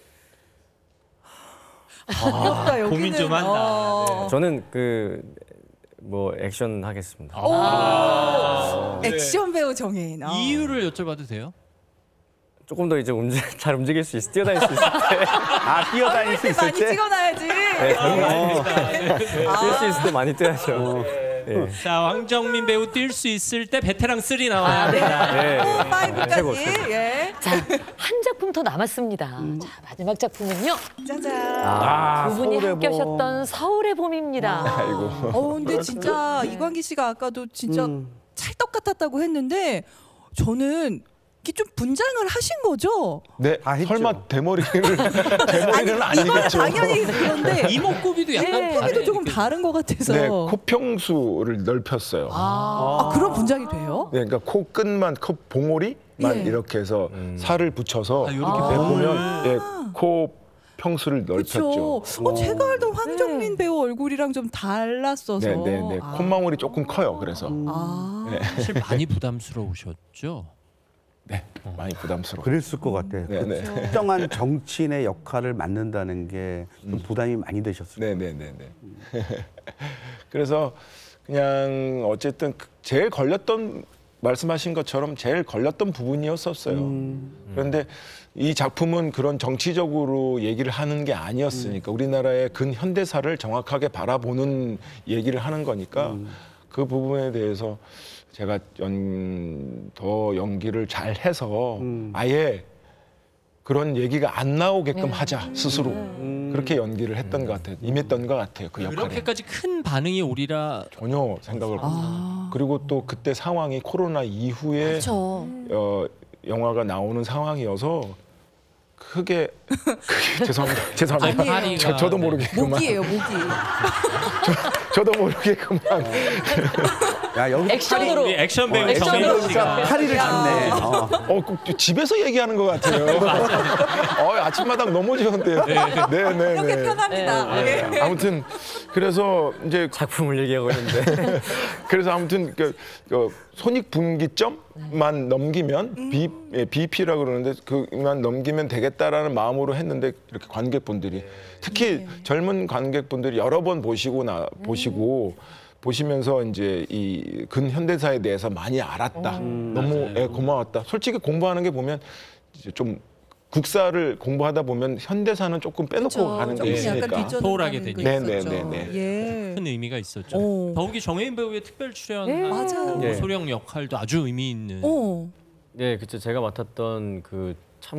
어렵다, 여기는. 고민 좀 한다. 어. 저는 그 뭐 액션 하겠습니다. 오. 네. 액션 배우 정혜인. 어. 이유를 여쭤봐도 돼요? 조금 더 이제 움직 잘 움직일 수 있, 뛰어다닐 수 있을 때, 아, 뛰어다닐 수 이렇게 있을 많이 때. 찍어놔야지. 네, 뛸 수 있을 때 많이 뛰어야죠. 네. 자 황정민 배우 뛸 수 있을 때 베테랑 쓰리 나와야 합니다. 네. 오, 파이브까지. 최고, 최고. 예. 자, 한 작품 더 남았습니다. 자, 마지막 작품은요. 짜잔. 아, 두 분이 서울의 함께 봄. 하셨던 서울의 봄입니다. 아이고. 어, 근데 진짜 이광기 씨가 아까도 진짜 찰떡 같았다고 했는데 저는 이게 좀 분장을 하신 거죠? 네, 다 했죠. 설마 대머리를 대머리는 아니, 이건 아니겠죠. 당연히 그런데 이목구비도 약간 네, 다르게 도 조금 느껴져요. 다른 것 같아서. 네, 코평수를 넓혔어요. 아, 그런 분장이 돼요? 네, 그러니까 코 끝만 코 봉오리만 예. 이렇게 해서 살을 붙여서 아, 요렇게 네, 뱀을. 보면 예, 코 평수를 그렇죠. 넓혔죠. 어, 제가 알던 황정민 네. 배우 얼굴이랑 좀 달랐어서. 네, 네, 네. 아. 콧망울이 조금 커요. 그래서 아. 네, 사실 많이 부담스러우셨죠? 네, 많이 부담스러워. 그랬을 것 같아요. 네, 네. 특정한 정치인의 역할을 맡는다는 게 좀 부담이 많이 되셨어요. 네, 네, 네, 네. 그래서 그냥 어쨌든 제일 걸렸던 말씀하신 것처럼 제일 걸렸던 부분이었었어요. 그런데 이 작품은 그런 정치적으로 얘기를 하는 게 아니었으니까 우리나라의 근현대사를 정확하게 바라보는 얘기를 하는 거니까 그 부분에 대해서 제가 연, 더 연기를 잘 해서 아예 그런 얘기가 안 나오게끔 하자 스스로 그렇게 연기를 했던 것 같아요. 임했던 것 같아요. 그 역할에. 그렇게까지 큰 반응이 오리라 전혀 생각을 못했어요. 그리고 또 그때 상황이 코로나 이후에 그렇죠. 어, 영화가 나오는 상황이어서 크게, 크게 죄송합니다. 죄송합니다. 아니에요. 저, 저도 모르게 그만. 목이에요, 목이. 저도 모르게 그만. 야, 여기 액션으로. 우리 액션 배우 액션으로 정민 진짜 씨가 파리를 잡네. 어. 어, 꼭 집에서 얘기하는 것 같아요. 어, 아침마당 너무 좋은데요. 네, 네, 네. 이렇게 네. 편합니다. 예. 아무튼 그래서 이제 작품을 얘기하고 있는데 그래서 아무튼 그, 그 손익분기점만 넘기면 B, 예, 비피라고 그러는데 그만 넘기면 되겠다라는 마음으로 했는데 이렇게 관객분들이 특히 젊은 관객분들이 여러 번 보시고 나 보시고 보시면서 이제 이 근현대사에 대해서 많이 알았다. 너무 예, 고마웠다. 솔직히 공부하는 게 보면 이제 좀 국사를 공부하다 보면 현대사는 조금 빼놓고 그렇죠. 가는 게 조금 약간 있으니까. 뒷전을 소홀하게 가는 거 되니까. 네, 있었죠. 네, 네, 네. 예. 큰 의미가 있었죠. 오. 더욱이 정혜인 배우의 특별 출연한 네. 맞아요. 그 예. 소령 역할도 아주 의미 있는. 어. 네, 그쵸. 제가 맡았던 그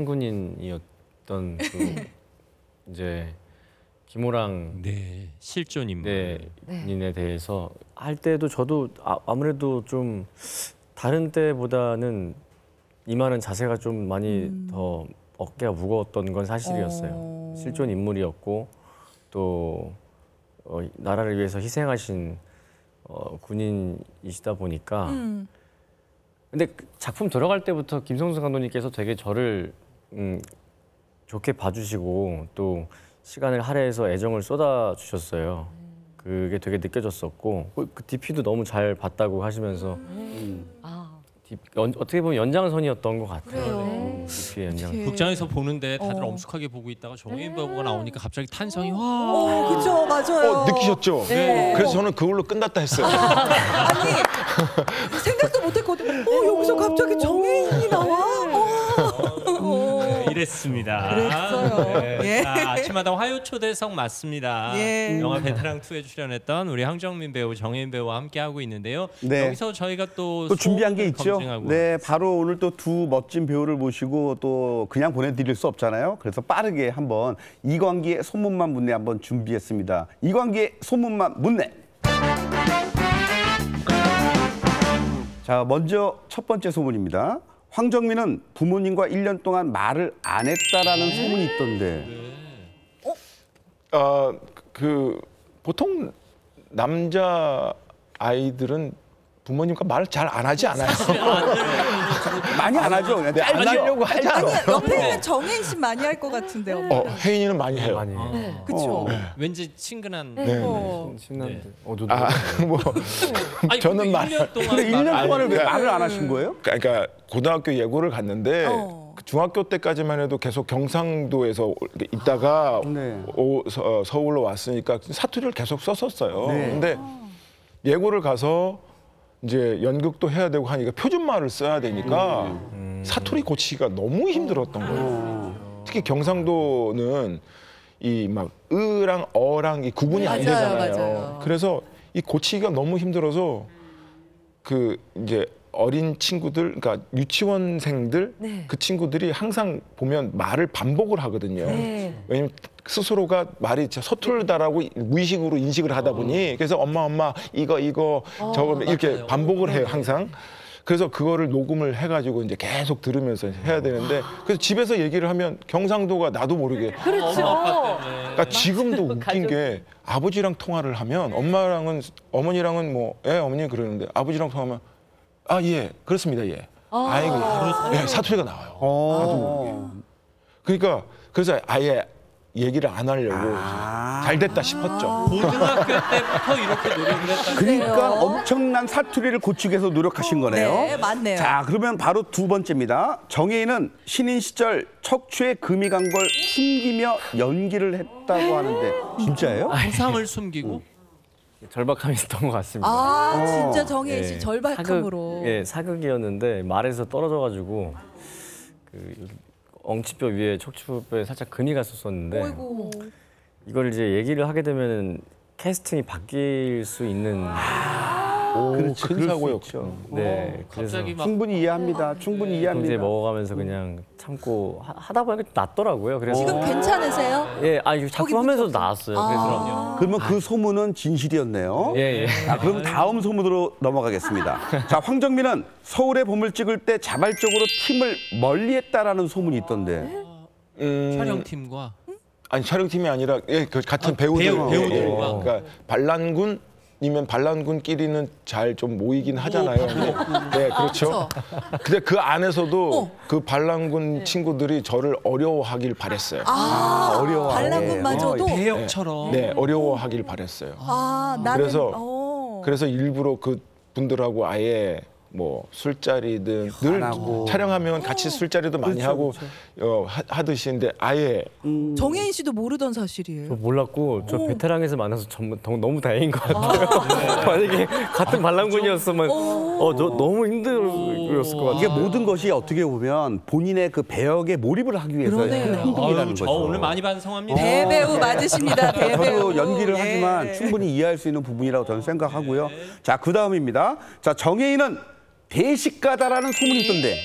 참군인이었던 그 이제 김호랑 네, 실존 인물. 네, 군인에 대해서 할 때도 저도 아, 아무래도 좀 다른 때보다는 임하는 자세가 좀 많이 더 어깨가 무거웠던 건 사실이었어요. 어. 실존 인물이었고 또 어, 나라를 위해서 희생하신 어, 군인이시다 보니까 음. 근데 그 작품 들어갈 때부터 김성수 감독님께서 되게 저를 음, 좋게 봐주시고 또 시간을 할애해서 애정을 쏟아 주셨어요. 그게 되게 느껴졌었고 그 디피도 너무 잘 봤다고 하시면서 음. 아. 디, 연, 어떻게 보면 연장선이었던 것 같아요. 그래요. 디피의 연장. 어떡해. 극장에서 보는데 다들 어. 엄숙하게 보고 있다가 정혜인 배우가 나오니까 갑자기 탄성이 와. 어, 그죠, 맞아요. 어, 느끼셨죠? 네. 그래서 저는 그걸로 끝났다 했어요. 아니 생각도 못했거든요. 어, 여기서 갑자기 정혜인이 나와. 어. 네, 이랬습니다. 그랬어요. 네. 예. 자, 아침마당 화요 초대석 맞습니다. 예. 영화 베테랑 투에 출연했던 우리 황정민 배우, 정혜인 배우와 함께 하고 있는데요. 네. 여기서 저희가 또, 또 준비한 게 소원을 있죠. 검증하고 네, 바로 오늘 또 두 멋진 배우를 모시고 또 그냥 보내드릴 수 없잖아요. 그래서 빠르게 한번 이광기의 소문만 문내 한번 준비했습니다. 이광기의 소문만 문내. 자, 먼저 첫 번째 소문입니다. 황정민은 부모님과 일 년 동안 말을 안 했다라는 소문이 있던데. 어, 그 보통 남자 아이들은 부모님과 말을 잘 안 하지 않아요. 많이 안 하죠. 그냥 네, 안 짧죠. 하려고 하지 아니 않아요. 옆에 있는 정혜인 씨 많이 할 것 같은데요. 어, 혜인이는 많이 해요. 많이 네. 그렇죠. 왠지 친근한. 네. 어. 신난데. 네. 어, 저도 아, 뭐 아니, 저는 근데 말- 일 년 동안 근데 일 년 말을 동안을 왜 아니, 말을 안 하신 거예요? 그러니까 고등학교 예고를 갔는데 어. 그 중학교 때까지만 해도 계속 경상도에서 있다가 네. 오, 서, 서울로 왔으니까 사투리를 계속 썼었어요. 네. 근데 예고를 가서 이제 연극도 해야 되고 하니까 표준말을 써야 되니까 사투리 고치기가 너무 힘들었던 거예요. 특히 경상도는 이 막 으랑 어랑 이 구분이 안 맞아요, 되잖아요. 맞아요. 그래서 이 고치기가 너무 힘들어서 그 이제 어린 친구들, 그러니까 유치원생들 네. 그 친구들이 항상 보면 말을 반복을 하거든요. 네. 왜냐면 스스로가 말이 진짜 서툴다라고 무의식으로 인식을 하다 보니 그래서 엄마 엄마 이거 이거 저거 이렇게 맞아요. 반복을 해요 항상. 그래서 그거를 녹음을 해가지고 이제 계속 들으면서 해야 되는데 그래서 집에서 얘기를 하면 경상도가 나도 모르게 그렇죠. 그러니까 지금도 웃긴 가족. 게 아버지랑 통화를 하면 엄마랑은 어머니랑은 뭐 예 어머니 그러는데 아버지랑 통화하면 아 예 그렇습니다 예 아이고 예, 사투리가 나와요. 어. 그러니까 그래서 아예 얘기를 안 하려고 아. 잘 됐다 싶었죠. 고등학교 때부터 이렇게 노력을 했다는 그러니까 엄청난 사투리를 고치기 위해서 노력하신 거네요. 네, 맞네요. 자, 그러면 바로 두 번째입니다. 정혜인은 신인 시절 척추에 금이 간 걸 숨기며 연기를 했다고 하는데 진짜예요? 부상을 숨기고 절박함이 있었던 것 같습니다. 아 진짜 정혜인 씨 예, 절박함으로. 사극, 예, 사극이었는데 말에서 떨어져가지고 그 여기 엉치뼈 위에 척추뼈에 살짝 금이 갔었었는데 어이구. 이걸 이제 얘기를 하게 되면 캐스팅이 바뀔 수 있는 오, 그렇지, 큰 그럴 수 사고였죠. 네 그래서 갑자기 막 충분히 이해합니다. 충분히 이제 이해합니다. 먹어가면서 그냥 참고 하, 하다 보니까 좀 낫더라고요. 그래서 지금 괜찮으세요? 예, 아 이거 작품 하면서도 묻혔어. 나왔어요. 아. 그래서 그러면 그 소문은 진실이었네요. 예, 예. 자, 그럼 다음 소문으로 넘어가겠습니다. 자, 황정민은 서울의 봄을 찍을 때 자발적으로 팀을 멀리했다라는 소문이 있던데. 음, 촬영팀과 아니 촬영팀이 아니라 예, 그 같은 배우들 배우- 배우들과. 예, 그러니까 반란군 이면 반란군끼리는 잘 좀 모이긴 하잖아요. 근데, 네, 그렇죠. 근데 그 안에서도 어. 그 반란군 친구들이 저를 어려워하길 바랬어요. 아, 어려워하네. 반란군마저도. 어, 배역처럼 네, 어려워하길 바랬어요. 아 나는. 그래서- 어. 그래서 일부러 그 분들하고 아예 뭐 술자리든 늘 하고. 촬영하면 같이 술자리도 많이 그렇죠, 하고 어, 하, 하듯이 근데 아예 정혜인 씨도 모르던 사실이에요. 저 몰랐고 저 오. 베테랑에서 만나서 정, 더- 너무 다행인 것 같아요. 만약에 같은 반란군이었으면 어, 저 너무 힘들었을 것 이게 같아요. 모든 것이 어떻게 보면 본인의 그 배역에 몰입을 하기 위해서 그러네요. 하는 행동이라는 아유, 저 거죠. 오늘 많이 반성합니다. 대배우 맞으십니다. 대배우. 저도 연기를 예. 하지만 충분히 이해할 수 있는 부분이라고 저는 생각하고요. 자, 그 다음입니다. 자, 정혜인은 대식가다라는 소문이 있던데.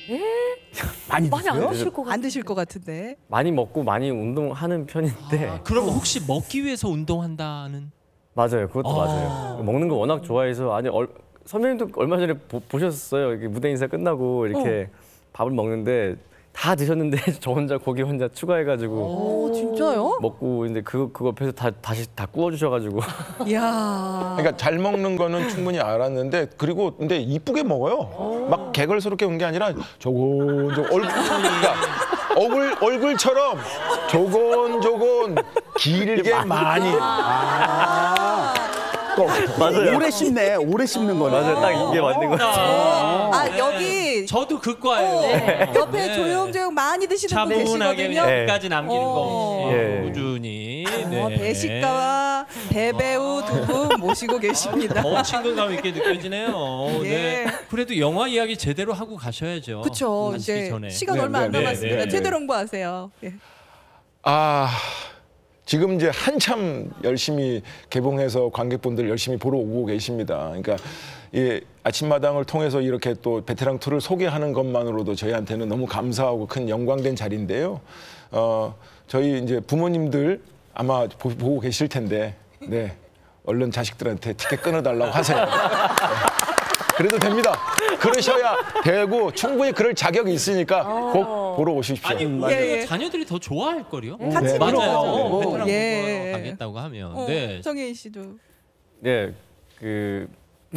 많이 많이 안 드세요? 드실 것 같아요. 안 드실 것 같은데. 많이 먹고 많이 운동하는 편인데 그럼 혹시 먹기 위해서 운동한다는? 맞아요, 그것도 아. 맞아요. 먹는 거 워낙 좋아해서 아니 얼, 선배님도 얼마 전에 보, 보셨어요. 이렇게 무대 인사 끝나고 이렇게 밥을 먹는데 다 드셨는데 저 혼자 고기 혼자 추가해가지고 오, 진짜요? 먹고 있는데 그 그거 옆에서 다 다시 다 구워주셔가지고 이야. 그러니까 잘 먹는 거는 충분히 알았는데 그리고 근데 이쁘게 먹어요. 막 개걸스럽게 온 게 아니라 조곤조곤 얼굴 그러니까 얼굴 얼굴처럼 조곤조곤 길게 많이. 아, 맞아요. 오래 씹네. 오래 씹는 거네. 맞아요. 딱 이게 맞는 것 같아요. 아, 네. 여기 저도 그과예요. 네. 옆에 네. 조용조용 많이 드시는 분 차분하게 계시거든요. 그냥 끝까지 남기는 거 어. 없이 예. 꾸준히. 어, 네. 배식가와 대배우 두 분 모시고 계십니다. 더 친근감 있게 느껴지네요. 예. 네. 그래도 영화 이야기 제대로 하고 가셔야죠. 그렇죠. 가시기 이제 전에. 시간 네, 얼마 안 네, 남았습니다. 네, 네. 제대로 홍보하세요. 예. 아 지금 이제 한참 열심히 개봉해서 관객분들 열심히 보러 오고 계십니다. 그러니까 이 아침마당을 통해서 이렇게 또 베테랑 투를 소개하는 것만으로도 저희한테는 너무 감사하고 큰 영광된 자리인데요. 어 저희 이제 부모님들 아마 보, 보고 계실 텐데, 네 얼른 자식들한테 티켓 끊어달라고 하세요. 네. 그래도 됩니다. 그러셔야 되고 충분히 그럴 자격이 있으니까 꼭 보러 오십시오. 아니 예, 오히려 예. 자녀들이 더 좋아할 걸요. 같이 네, 보러 맞아요. 가죠. 베테랑 예. 보러 가겠다고 하면. 어, 네. 정혜인 씨도. 네, 그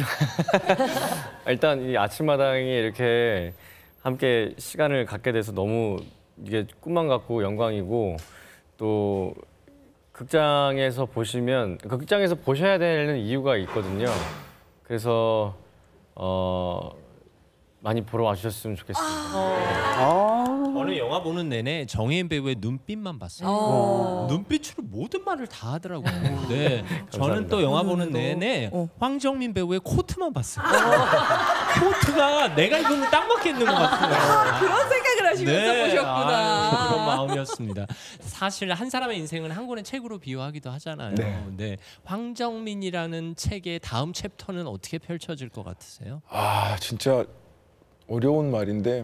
일단 이 아침마당이 이렇게 함께 시간을 갖게 돼서 너무 이게 꿈만 같고 영광이고 또 극장에서 보시면 극장에서 보셔야 되는 이유가 있거든요. 그래서 어 많이 보러 와주셨으면 좋겠습니다. 아, 저는 영화 보는 내내 정혜인 배우의 눈빛만 봤어요. 어. 눈빛으로 모든 말을 다 하더라고요. 네. 저는 또 영화 보는 내내 어. 황정민 배우의 코트만 봤어요. 코트가 내가 입으면 딱 맞게 있는 것 같아요. 아, 그런 생각을 하시면서 보셨구나. 아유, 그런 마음이었습니다. 사실 한 사람의 인생은 한 권의 책으로 비유하기도 하잖아요. 네. 네. 황정민이라는 책의 다음 챕터는 어떻게 펼쳐질 것 같으세요? 아 진짜 어려운 말인데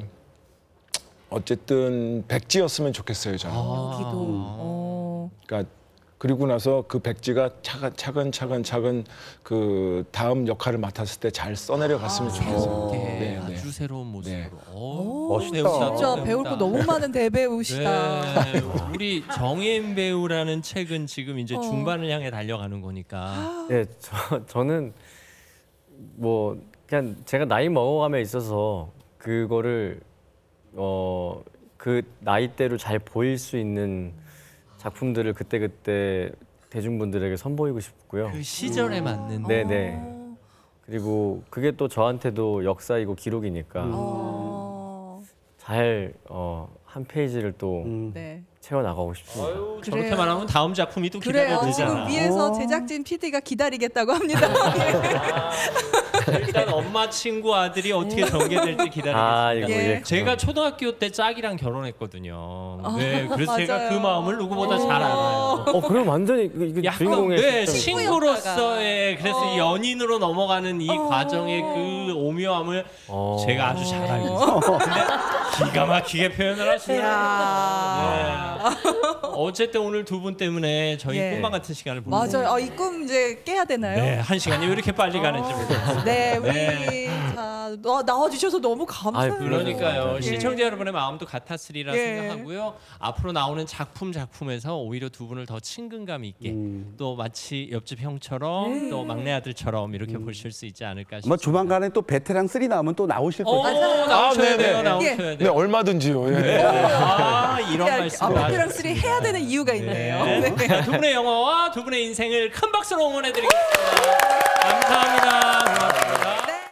어쨌든 백지였으면 좋겠어요 저는. 기도. 어. 그러니까 그리고 나서 그 백지가 차근 차근 차근 차근 그 다음 역할을 맡았을 때 잘 써내려 갔으면 좋겠어요. 이렇게 네, 네. 아주 새로운 모습으로. 네. 오, 멋있다. 배우시다, 진짜 배우시다. 배울 거 너무 많은 대배우시다. 네. 우리 정혜인 배우라는 책은 지금 이제 어. 중반을 향해 달려가는 거니까. 네, 저 저는 뭐 그냥 제가 나이 먹어감에 있어서 그거를 어 그 나이대로 잘 보일 수 있는 작품들을 그때 그때 대중분들에게 선보이고 싶고요. 그 시절에 맞는. 네네. 그리고 그게 또 저한테도 역사이고 기록이니까 어. 잘 어, 한 페이지를 또 음. 네. 채워 나가고 싶습니다. 아유, 그래요. 저렇게 말하면 다음 작품이 또 그래요. 기다려지잖아. 지금 위에서 제작진 피디가 기다리겠다고 합니다. 일단 엄마 친구 아들이 어떻게 전개될지 기다리겠습니다. 아 이거 예. 이제 제가 초등학교 때 짝이랑 결혼했거든요. 아, 네, 그래서 제가 맞아요. 그 마음을 누구보다 잘 알아요. 어 그럼 완전히 그- 이거 약간 주인공의 네, 시점이- 친구로서의 그래서 어. 연인으로 넘어가는 이 어. 과정의 그 오묘함을 어. 제가 아주 잘 알고 있어요. 근데 기가 막히게 표현을 하시네요. 이야. 네. 어쨌든 오늘 두 분 때문에 저희 예. 꿈만 같은 시간을 보내고 맞아요. 어, 이 꿈 이제 깨야 되나요? 네, 한 시간이 왜 이렇게 빨리 가는지 모르겠어요. 네, 우리 네. 자 어, 나와주셔서 너무 감사해요. 아이, 그러니까요. 예. 시청자 여러분의 마음도 같았으리라 예. 생각하고요. 앞으로 나오는 작품 작품에서 오히려 두 분을 더 친근감 있게 음. 또 마치 옆집 형처럼 네. 또 막내 아들처럼 이렇게 보실 수 있지 않을까 아마 싶습니다. 조만간에 또 베테랑 쓰리 나오면 또 나오실 어, 거예요. 나오셔야 아, 돼요. 네네. 나오셔야 네 돼요. 얼마든지요. 예. 네. 아, 이런 아, 말씀. 베테랑 쓰리 해야 되는 이유가 있네요. 네. 네. 자, 두 분의 영화와 두 분의 인생을 큰 박수로 응원해 드리겠습니다. 감사합니다. 고맙습니다.